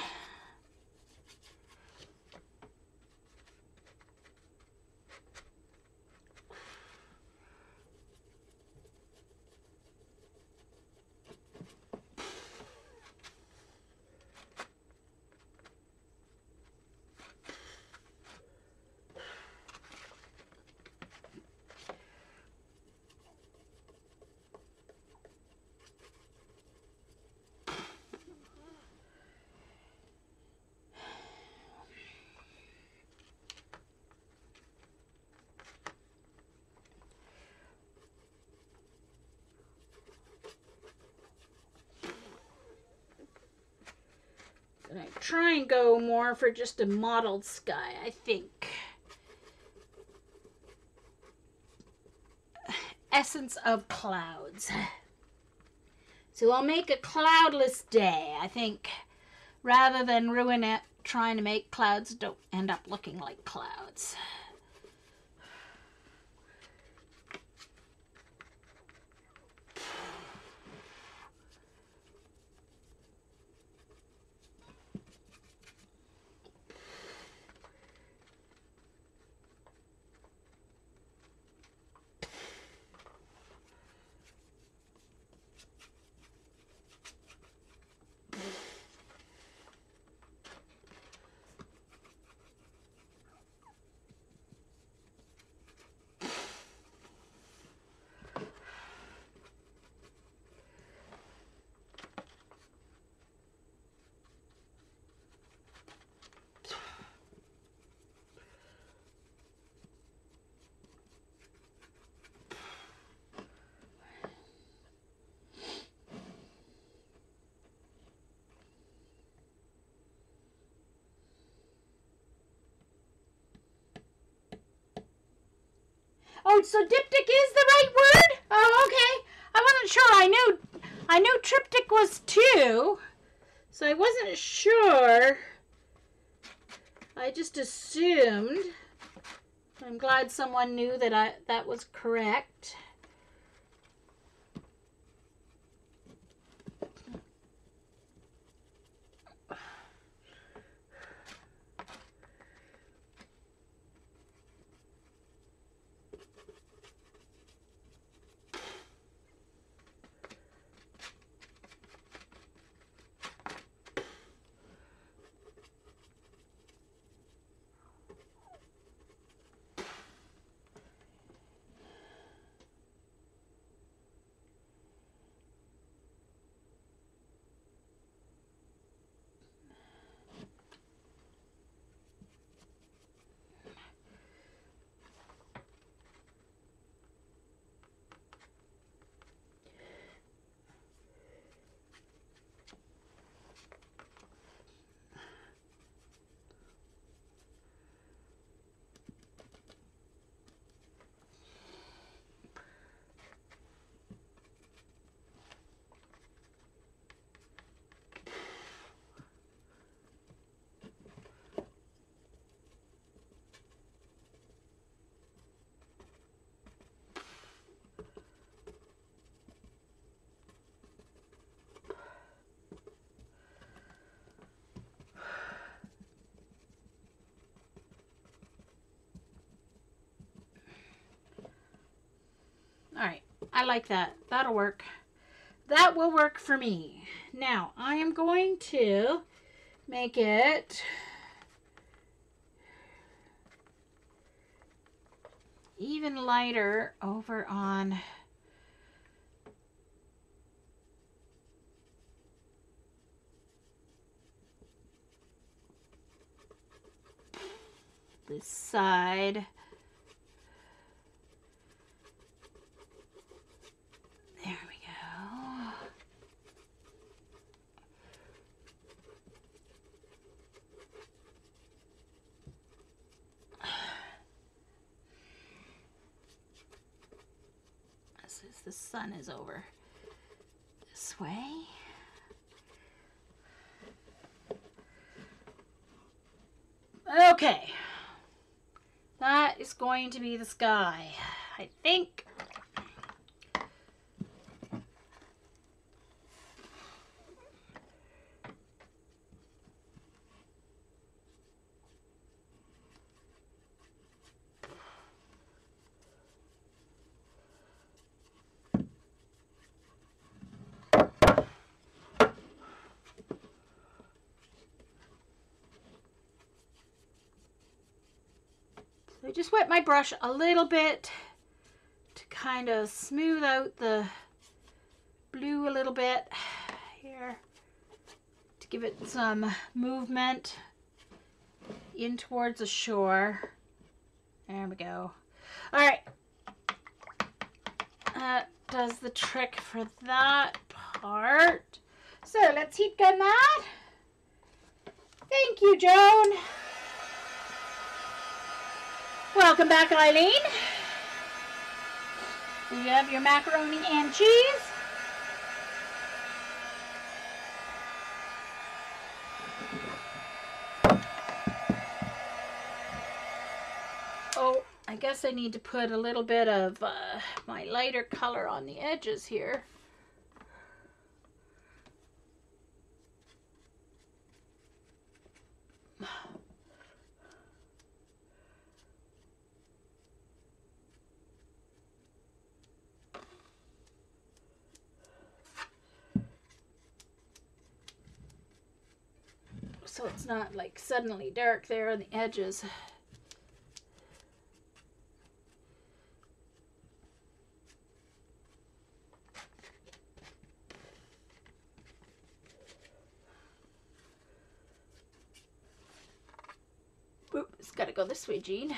I try and go more for just a mottled sky, I think. Essence of clouds. So I'll make a cloudless day, I think, rather than ruin it trying to make clouds don't end up looking like clouds. Oh, so diptych is the right word? Oh, okay. I wasn't sure. I knew I knew triptych was two, so I wasn't sure. I just assumed. I'm glad someone knew that I that was correct. I like that. That'll work. That will work for me. Now, I am going to make it even lighter over on this side. There we go. This is, the sun is over this way. Okay. That is going to be the sky, I think. I just wet my brush a little bit to kind of smooth out the blue a little bit here, to give it some movement in towards the shore. There we go. All right, that does the trick for that part. So let's heat gun that. Thank you, Joan. Welcome back, Eileen. You have your macaroni and cheese. Oh, I guess I need to put a little bit of uh, my lighter color on the edges here. So it's not like suddenly dark there on the edges. Oop, it's got to go this way, Jean.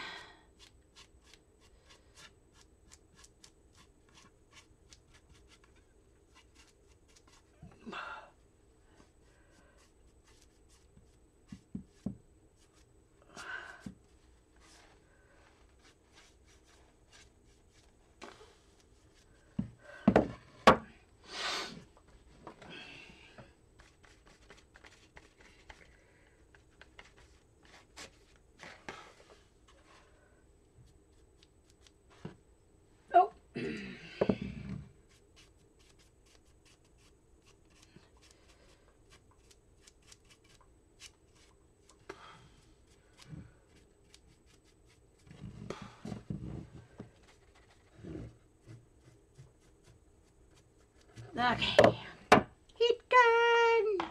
Okay. Heat gun.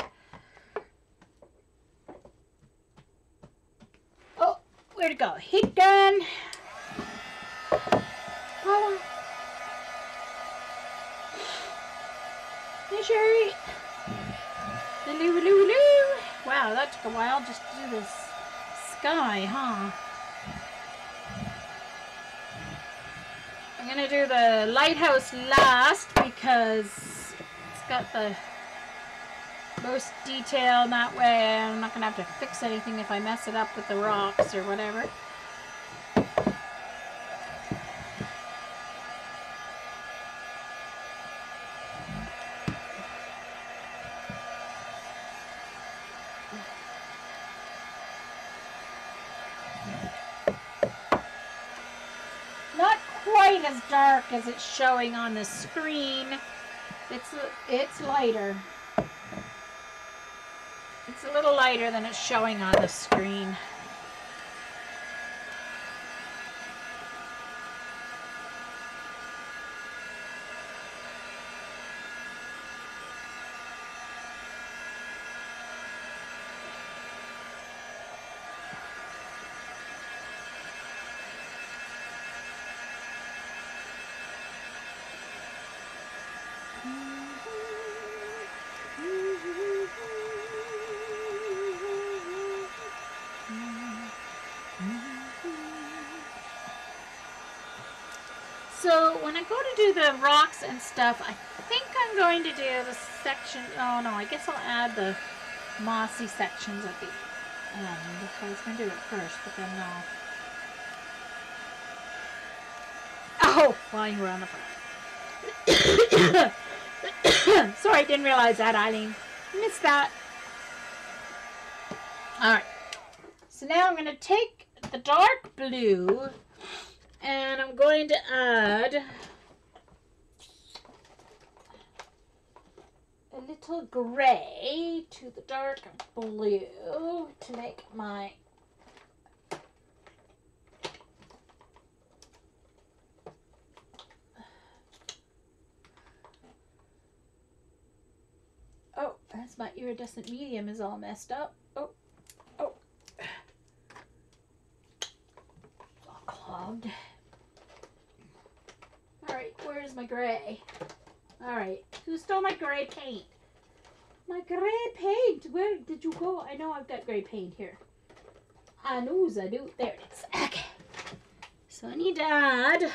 Oh, where'd it go? Heat gun. Hold on. Hey, Sherry. Loo, loo, loo. Wow, that took a while just to do this sky, huh? I'm gonna do the lighthouse last because it's got the most detail, and that way I'm not gonna have to fix anything if I mess it up with the rocks or whatever. Not quite as dark as it's showing on the screen. It's it's lighter. It's a little lighter than it's showing on the screen. So when I go to do the rocks and stuff, I think I'm going to do the section. Oh no, I guess I'll add the mossy sections at the end. I was going to do it first, but then no. Oh, while you were on the phone. Sorry, didn't realize that, Eileen. Missed that. Alright. So now I'm going to take the dark blue and I'm going to add a little gray to the dark blue to make my oh, that's my iridescent medium is all messed up. Oh, oh, it's all clogged. All right, where's my gray? All right, who stole my gray paint? My gray paint, where did you go? I know I've got gray paint here. I knows I do. There it is. Okay. So I need to add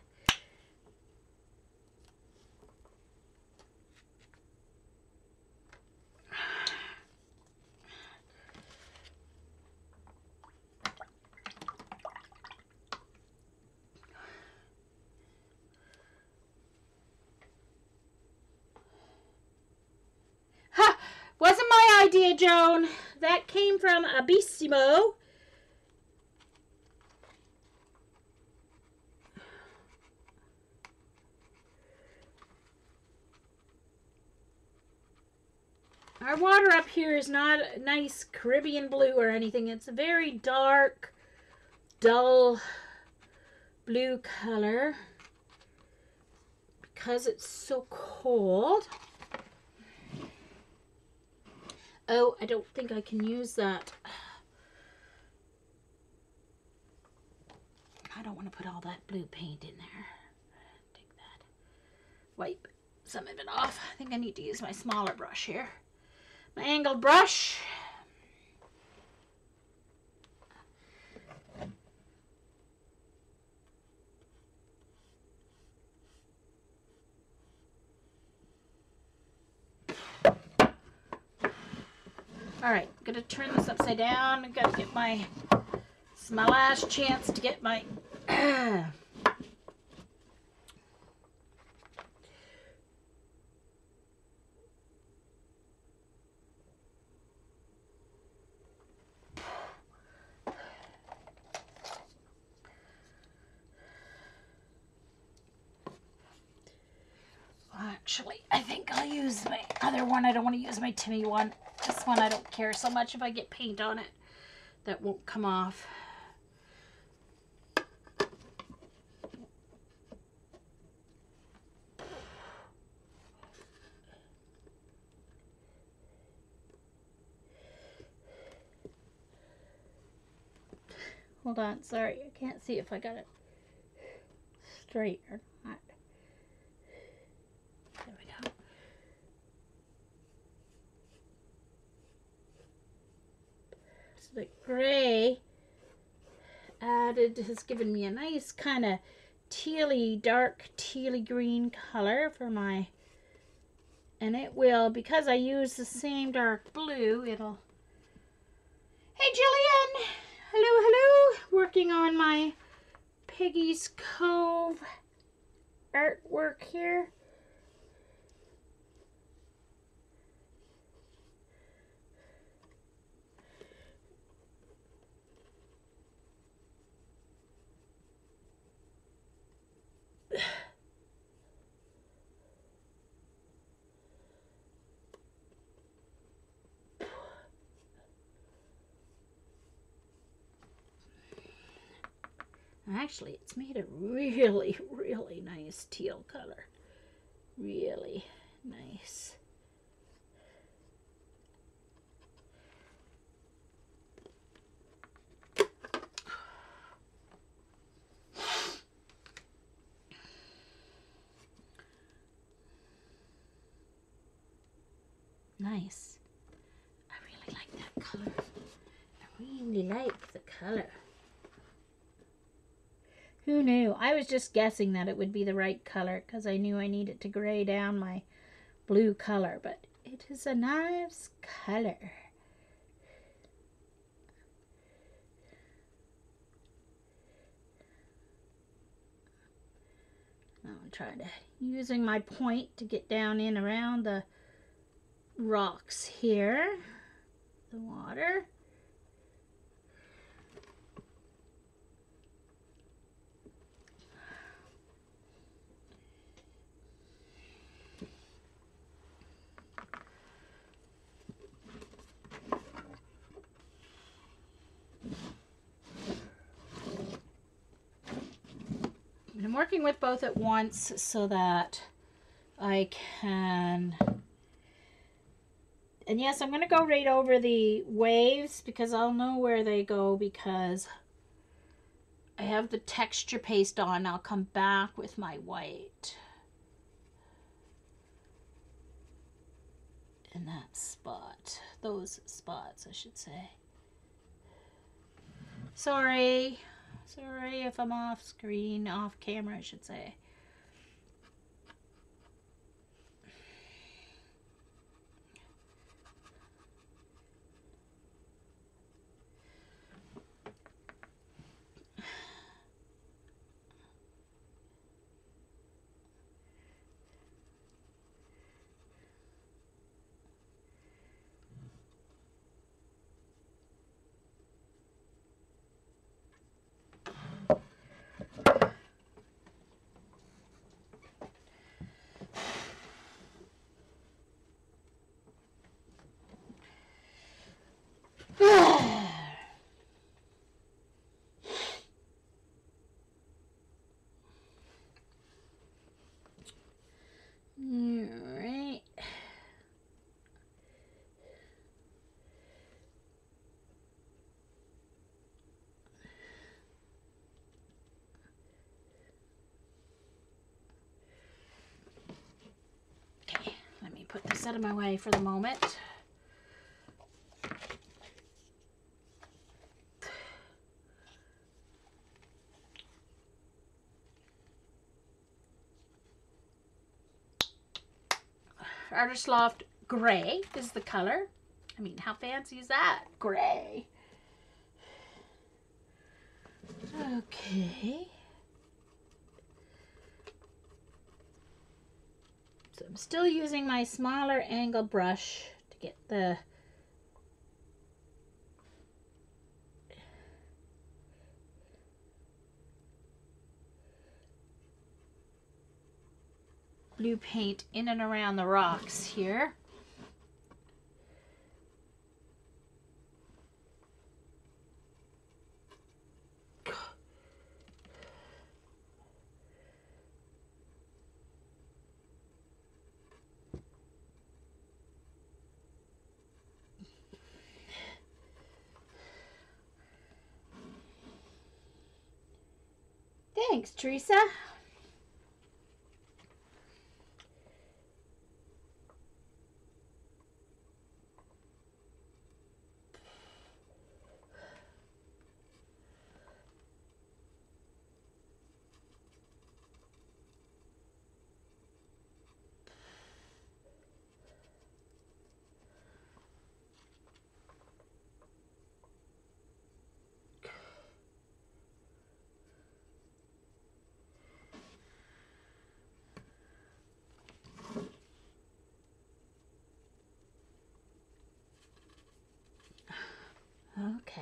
ha! Wasn't my idea, Joan. That came from Abissimo. Our water up here is not a nice Caribbean blue or anything. It's a very dark, dull blue color because it's so cold. Oh, I don't think I can use that. I don't want to put all that blue paint in there. Take that. Wipe some of it off. I think I need to use my smaller brush here. My angled brush. All right, gonna turn this upside down. I gotta get my, it's my last chance to get my, actually, I think I'll use my other one. I don't want to use my Timmy one. This one I don't care so much if I get paint on it. That won't come off. Hold on, sorry, I can't see if I got it straight or not. There we go. So the gray added has given me a nice kind of tealy, dark tealy green color for my, and it will, because I use the same dark blue, it'll, hey Jillian! Hello, hello! Working on my Piggy's Cove artwork here. Actually, it's made a really, really nice teal color. Really nice. Nice. I really like that color. I really like the color. Who knew? I was just guessing that it would be the right color because I knew I needed to gray down my blue color, but it is a nice color. I'm trying to, using my point to get down in around the rocks here, the water. I'm working with both at once so that I can, and yes, I'm going to go right over the waves because I'll know where they go because I have the texture paste on. I'll come back with my white in that spot, those spots I should say. Sorry. Sorry if I'm off screen, off camera I should say. Alright. Okay, let me put this out of my way for the moment. Artist Loft Gray is the color. I mean, how fancy is that? Gray. Okay. So I'm still using my smaller angle brush to get the blue paint in and around the rocks here. Thanks, Teresa. Okay.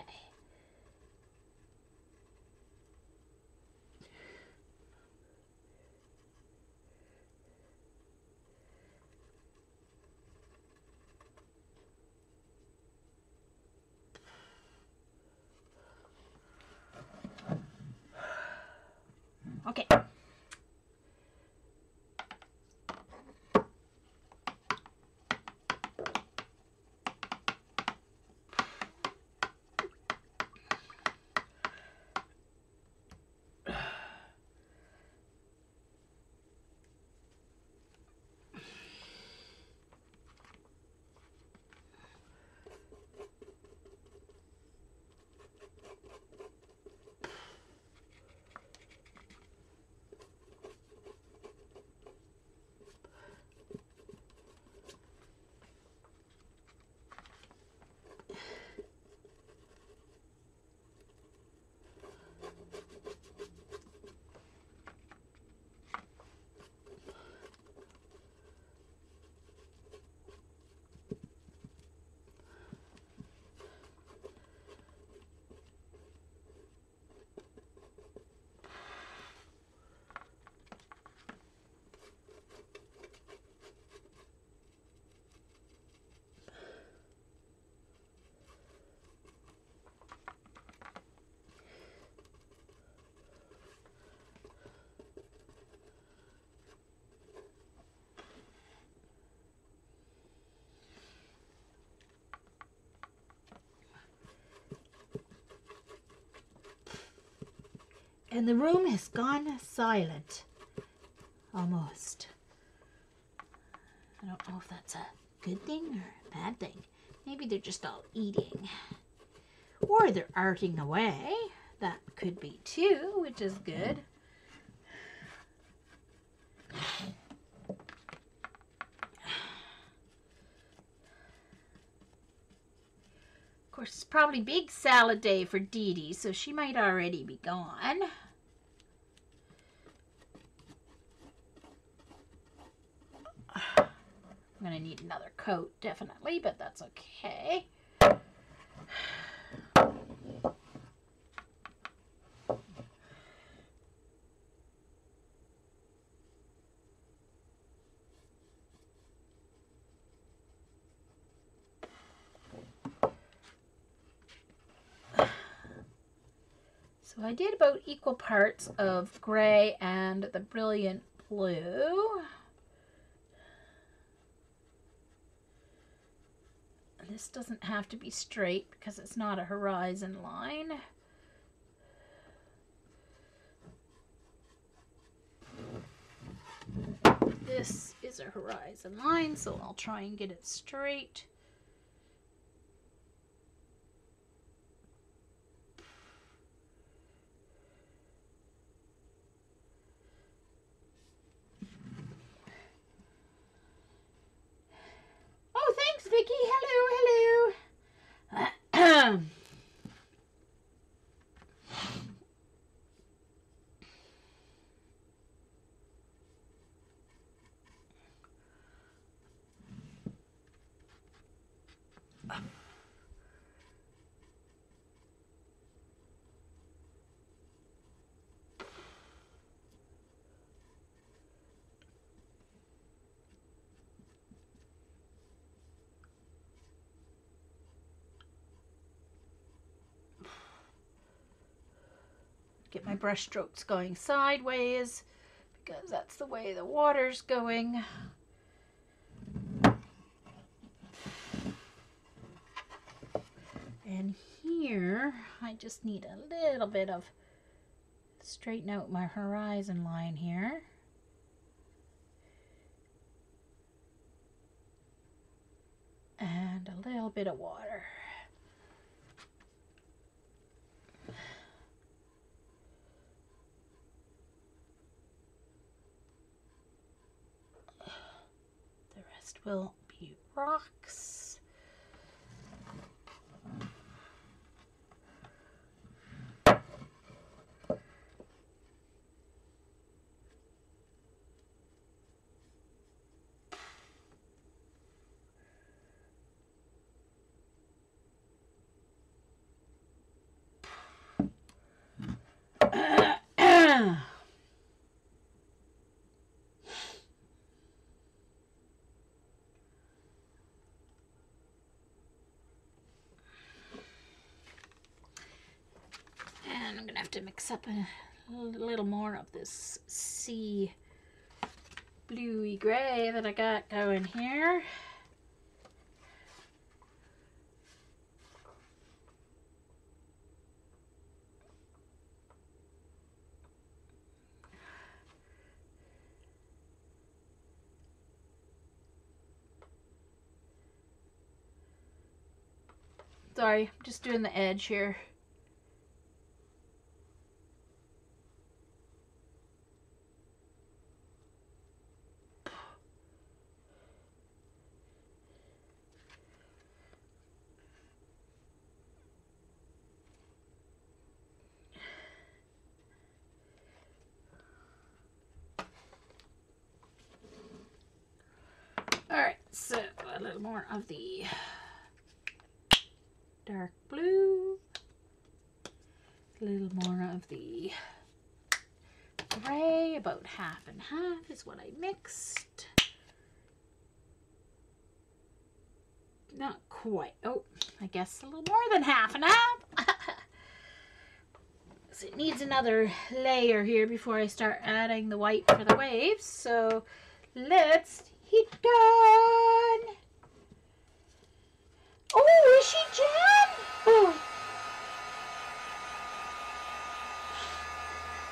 Okay. And the room has gone silent. Almost. I don't know if that's a good thing or a bad thing. Maybe they're just all eating. Or they're arting away. That could be too, which is good. Of course, it's probably big salad day for Dee Dee, so she might already be gone. I'm going to need another coat, definitely, but that's okay. So I did about equal parts of gray and the brilliant blue. This doesn't have to be straight because it's not a horizon line. This is a horizon line, so I'll try and get it straight. Oh, thanks, Vicky. Hello, hello. Get my brush strokes going sideways because that's the way the water's going. And here I just need a little bit of straighten out my horizon line here. And a little bit of water. The rest will be rocks. And I'm gonna have to mix up a little more of this sea bluey gray that I got going here. Sorry, I'm just doing the edge here. Alright, so a little more of the dark blue, a little more of the gray, about half and half is what I mixed. Not quite. Oh, I guess a little more than half and half. So it needs another layer here before I start adding the white for the waves. So let's hit done. Oh, is she Jen? Oh.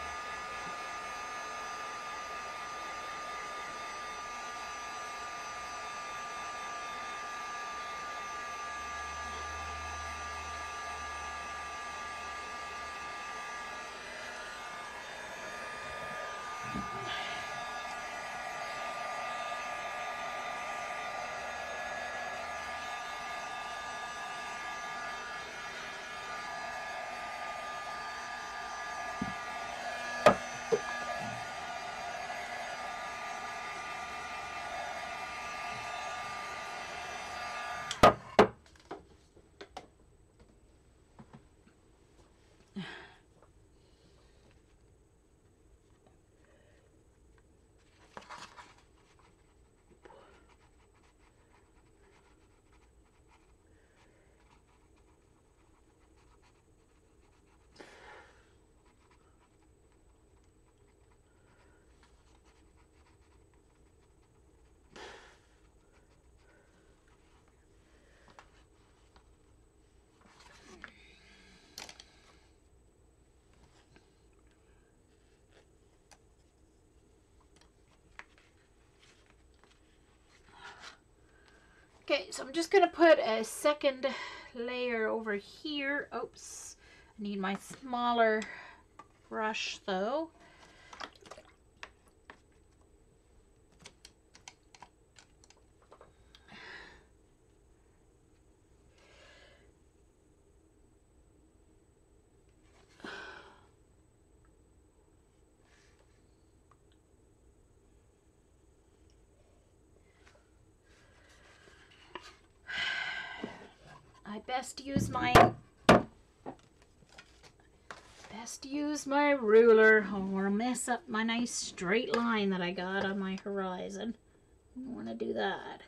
so I'm just going to put a second layer over here. Oops, I need my smaller brush though. I best use my best use my ruler or mess up my nice straight line that I got on my horizon. I don't want to do that.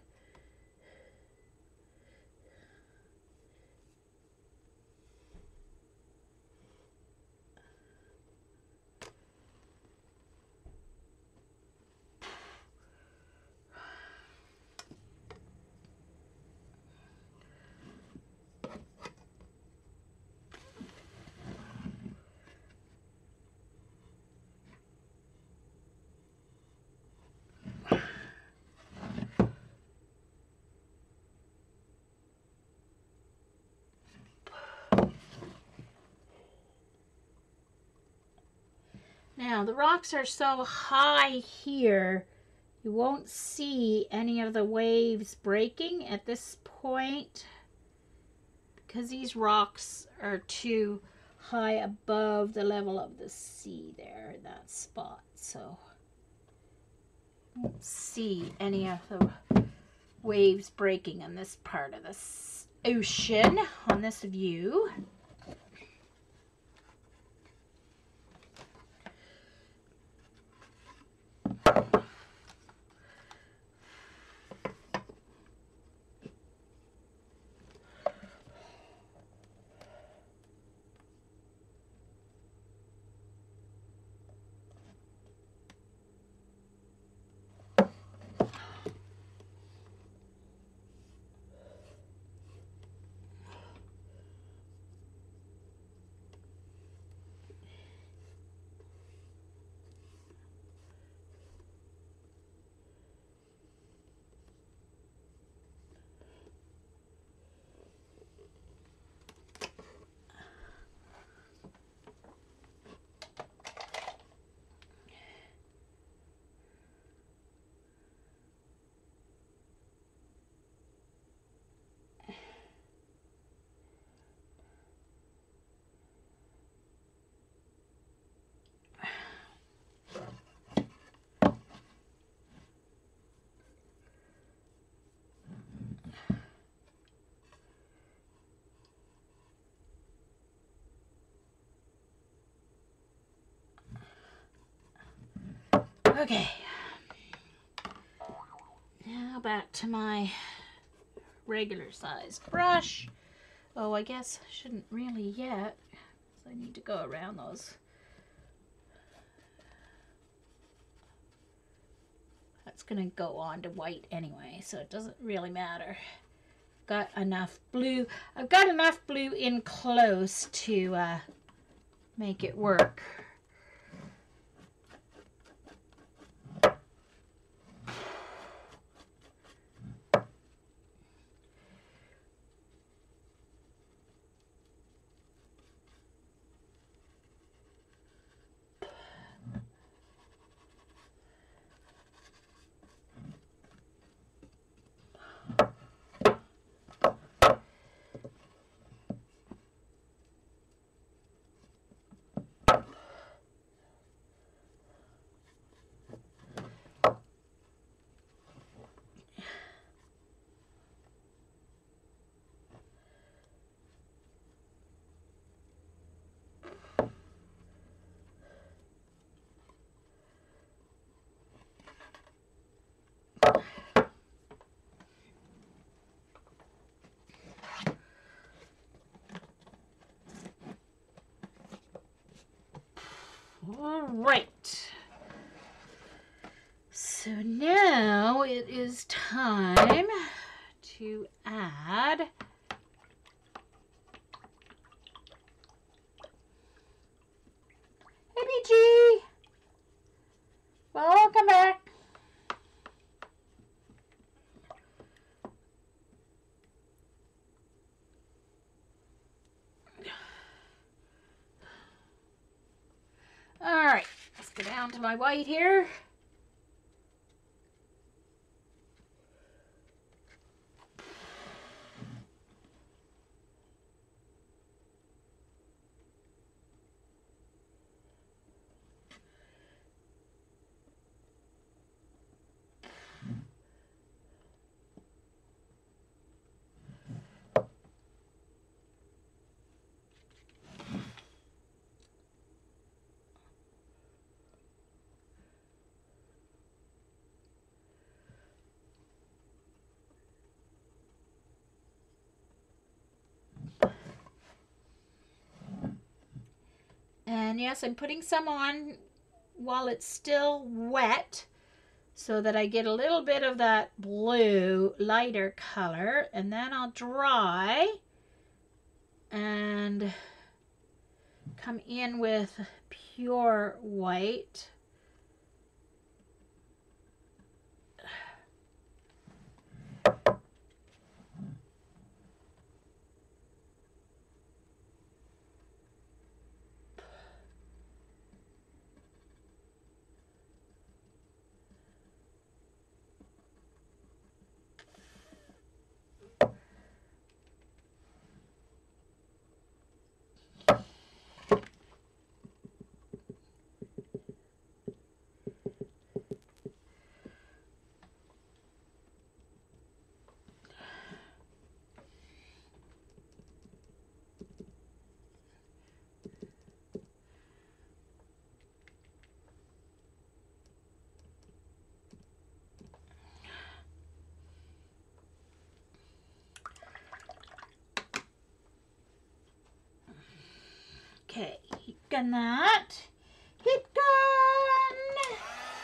Now the rocks are so high here, you won't see any of the waves breaking at this point because these rocks are too high above the level of the sea there in that spot. So you won't see any of the waves breaking in this part of the ocean on this view. Okay, now back to my regular sized brush. Oh, I guess I shouldn't really yet, because I need to go around those. That's going to go on to white anyway, so it doesn't really matter. Got enough blue. I've got enough blue in close to uh, make it work. All right. So now it is time to add Hey, B G. Welcome back. onto my white here. And yes, I'm putting some on while it's still wet so that I get a little bit of that blue lighter color, and then I'll dry and come in with pure white. Okay, heat gun that. Heat gun!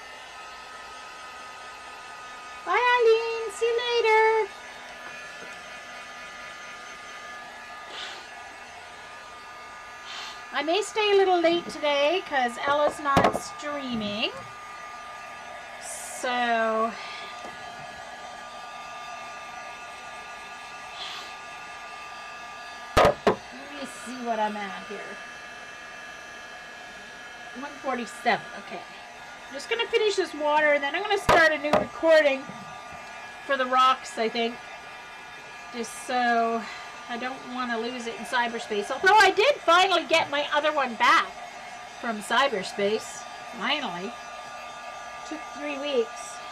Bye, Eileen. See you later. I may stay a little late today because Ella's not streaming. So... let me see what I'm at here. one forty-seven, okay. I'm just going to finish this water, and then I'm going to start a new recording for the rocks, I think. Just so I don't want to lose it in cyberspace. Although I did finally get my other one back from cyberspace. Finally. Took three weeks.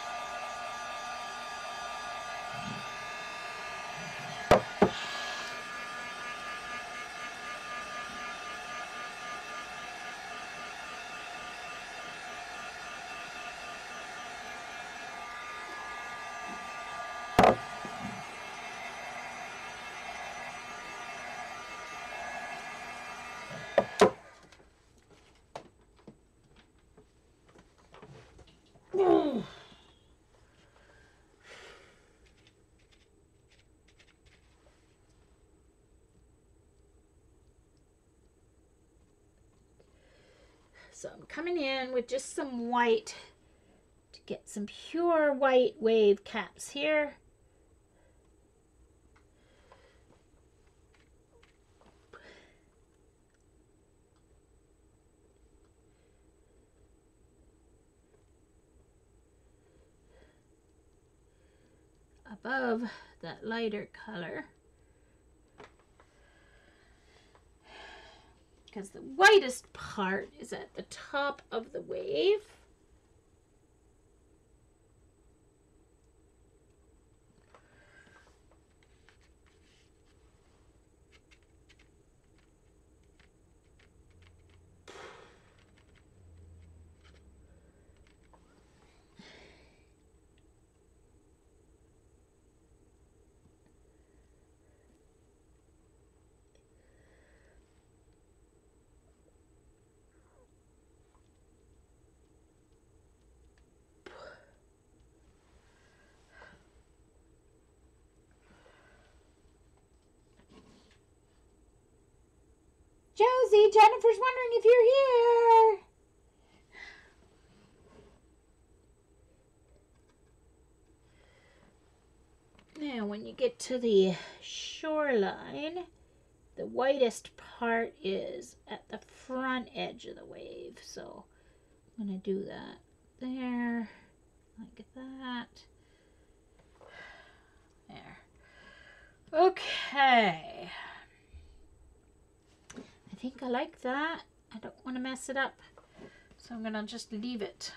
So I'm coming in with just some white to get some pure white wave caps here. Above that lighter color. Because the whitest part is at the top of the wave. Josie, Jennifer's wondering if you're here. Now, when you get to the shoreline, the whitest part is at the front edge of the wave. So I'm going to do that there, like that. There. Okay. I think I like that. I don't want to mess it up, so I'm going to just leave it.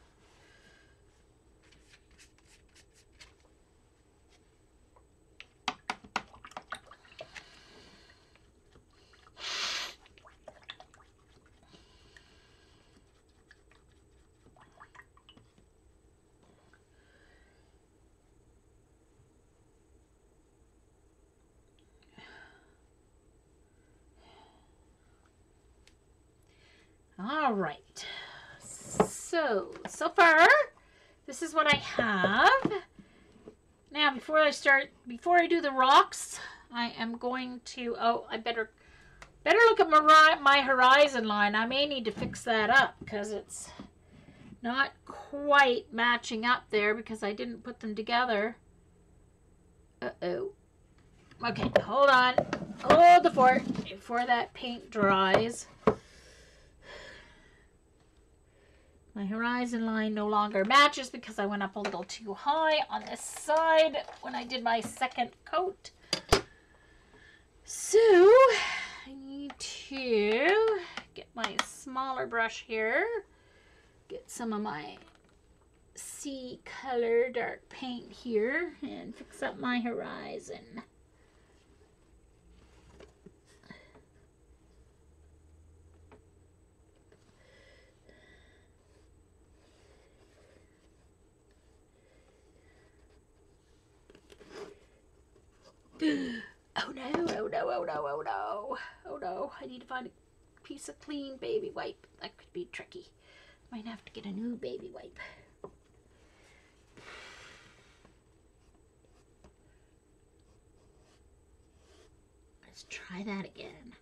All right, so, so far, this is what I have. Now, before I start, before I do the rocks, I am going to, oh, I better, better look at my, my horizon line. I may need to fix that up because it's not quite matching up there because I didn't put them together. Uh-oh. Okay, hold on. Hold the fort before that paint dries. My horizon line no longer matches because I went up a little too high on this side when I did my second coat. So, I need to get my smaller brush here, get some of my sea color dark paint here, and fix up my horizon. Oh no, oh no, oh no, oh no, oh no. I need to find a piece of clean baby wipe. That could be tricky. Might have to get a new baby wipe. Let's try that again.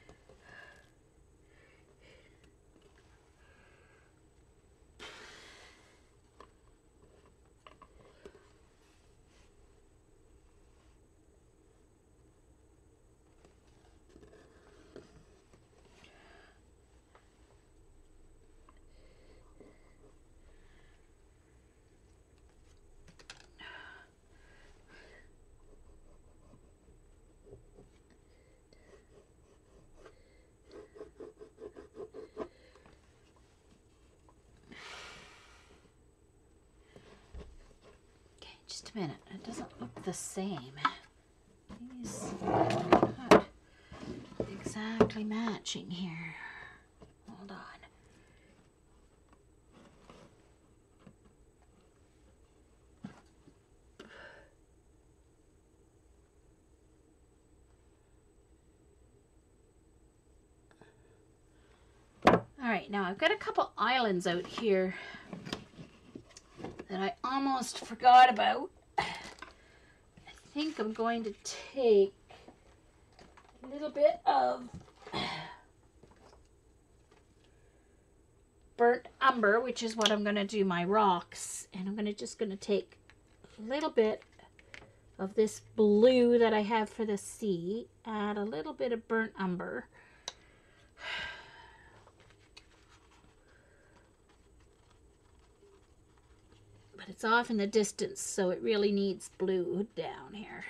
Just a minute, it doesn't look the same. These are not exactly matching here. Hold on. All right, now I've got a couple islands out here that I almost forgot about. I think I'm going to take a little bit of burnt umber, which is what I'm going to do my rocks, and I'm going to just going to take a little bit of this blue that I have for the sea, add a little bit of burnt umber. But it's off in the distance, so it really needs blue down here.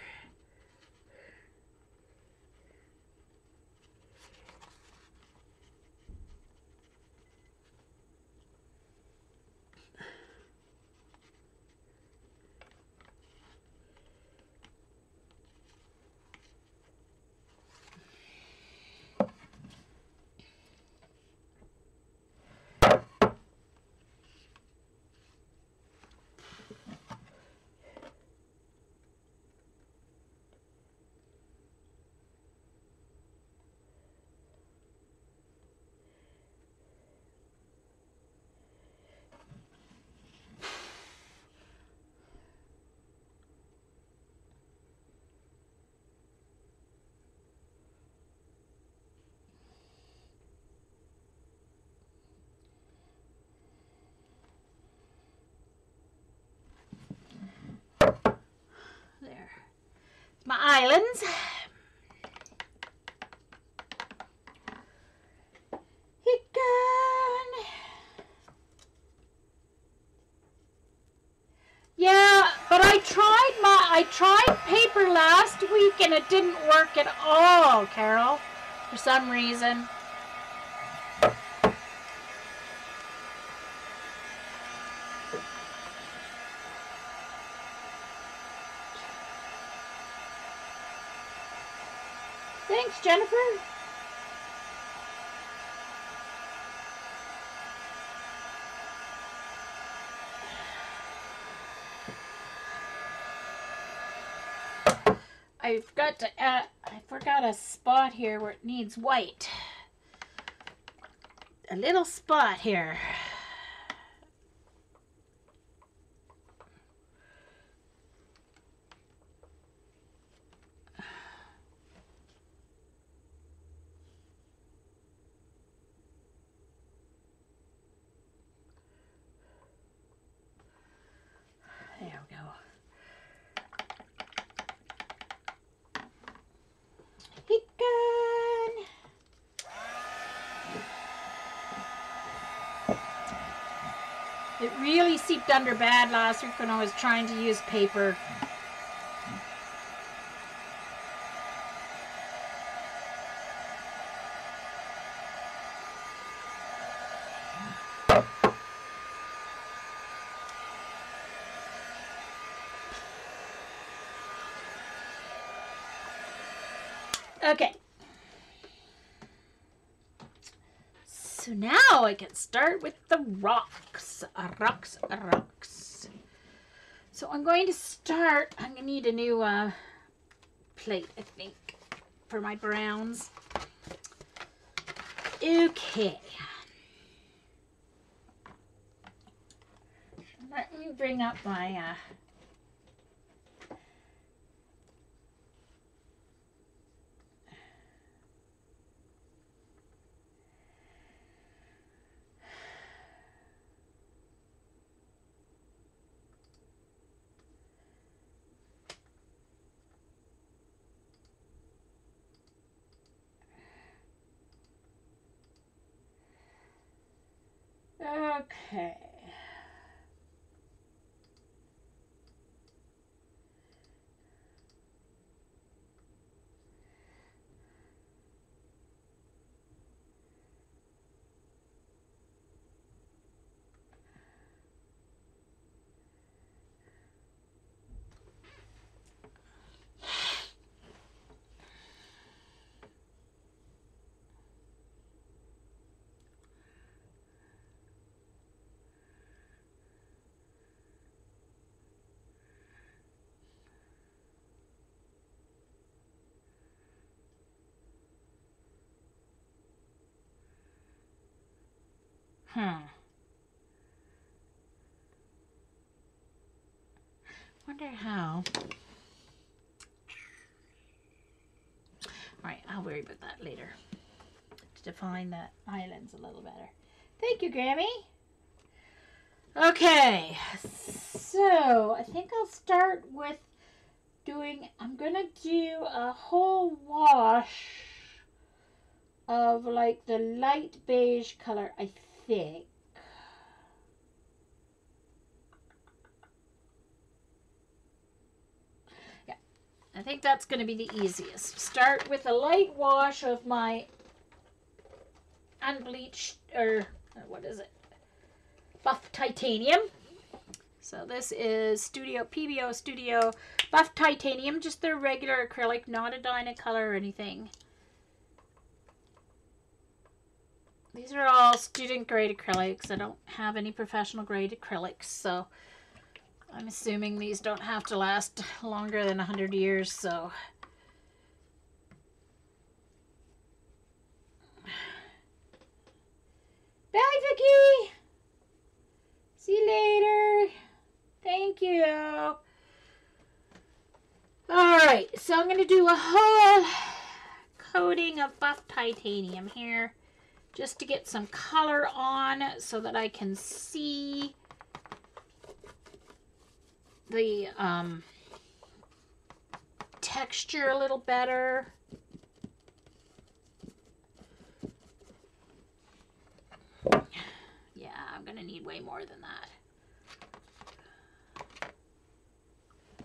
There. My islands. It gone. I tried my I tried paper last week and it didn't work at all, Carol, for some reason. Thanks, Jennifer. I've got to add, I forgot a spot here where it needs white. A little spot here. There we go. Beacon. It really seeped under bad last week when I was trying to use paper. Okay. So now I can start with the rocks. Uh, rocks, uh, rocks. So I'm going to start, I'm going to need a new uh, plate, I think, for my browns. Okay. Let me bring up my... Uh, Okay. Hmm. Wonder how. Alright, I'll worry about that later. To define the islands a little better. Thank you, Grammy. Okay, so I think I'll start with doing, I'm gonna do a whole wash of like the light beige color, I think. Yeah, I think that's gonna be the easiest. Start with a light wash of my unbleached, or what is it? Buff Titanium. So this is Studio P B O Studio Buff Titanium, just their regular acrylic, not a Dynacolor or anything. These are all student grade acrylics. I don't have any professional grade acrylics, so I'm assuming these don't have to last longer than a hundred years, so. Bye, Vicky! See you later. Thank you. Alright, so I'm going to do a whole coating of Buff Titanium here, just to get some color on so that I can see the um, texture a little better. Yeah, I'm going to need way more than that.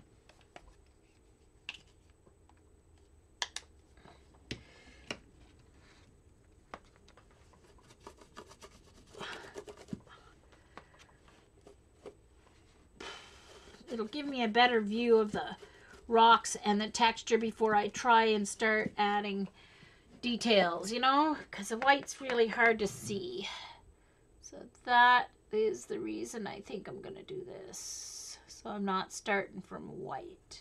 it'll give me a better view of the rocks and the texture before I try and start adding details, you know, because the white's really hard to see. So that is the reason I think I'm going to do this. So I'm not starting from white.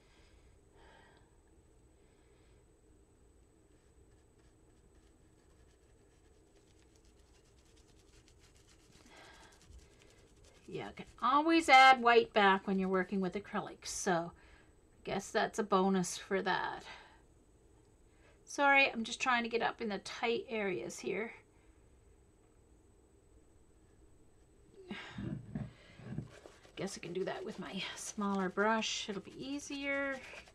Yeah, you can always add white back when you're working with acrylics, so I guess that's a bonus for that. Sorry, I'm just trying to get up in the tight areas here. Guess I can do that with my smaller brush. It'll be easier.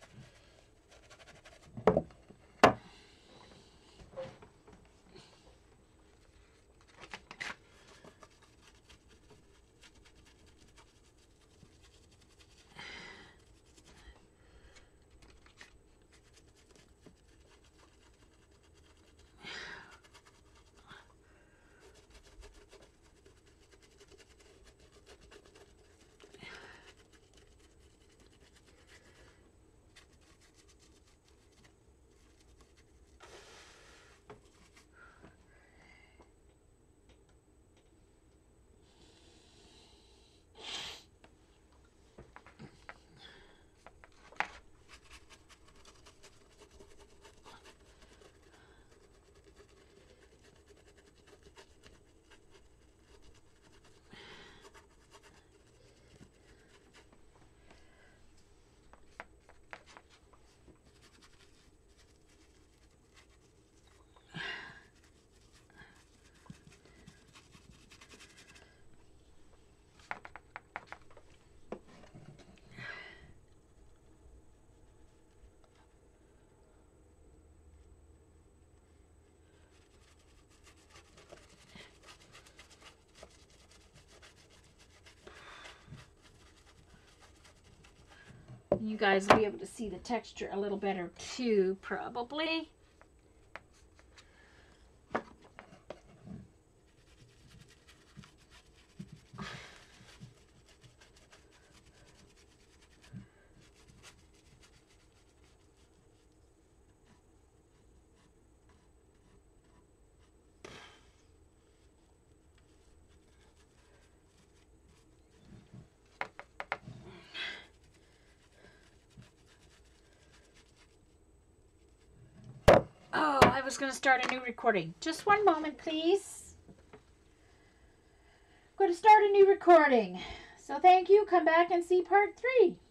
You guys will be able to see the texture a little better too, probably. Oh, I was going to start a new recording. Just one moment, please. I'm going to start a new recording. So thank you. Come back and see part three.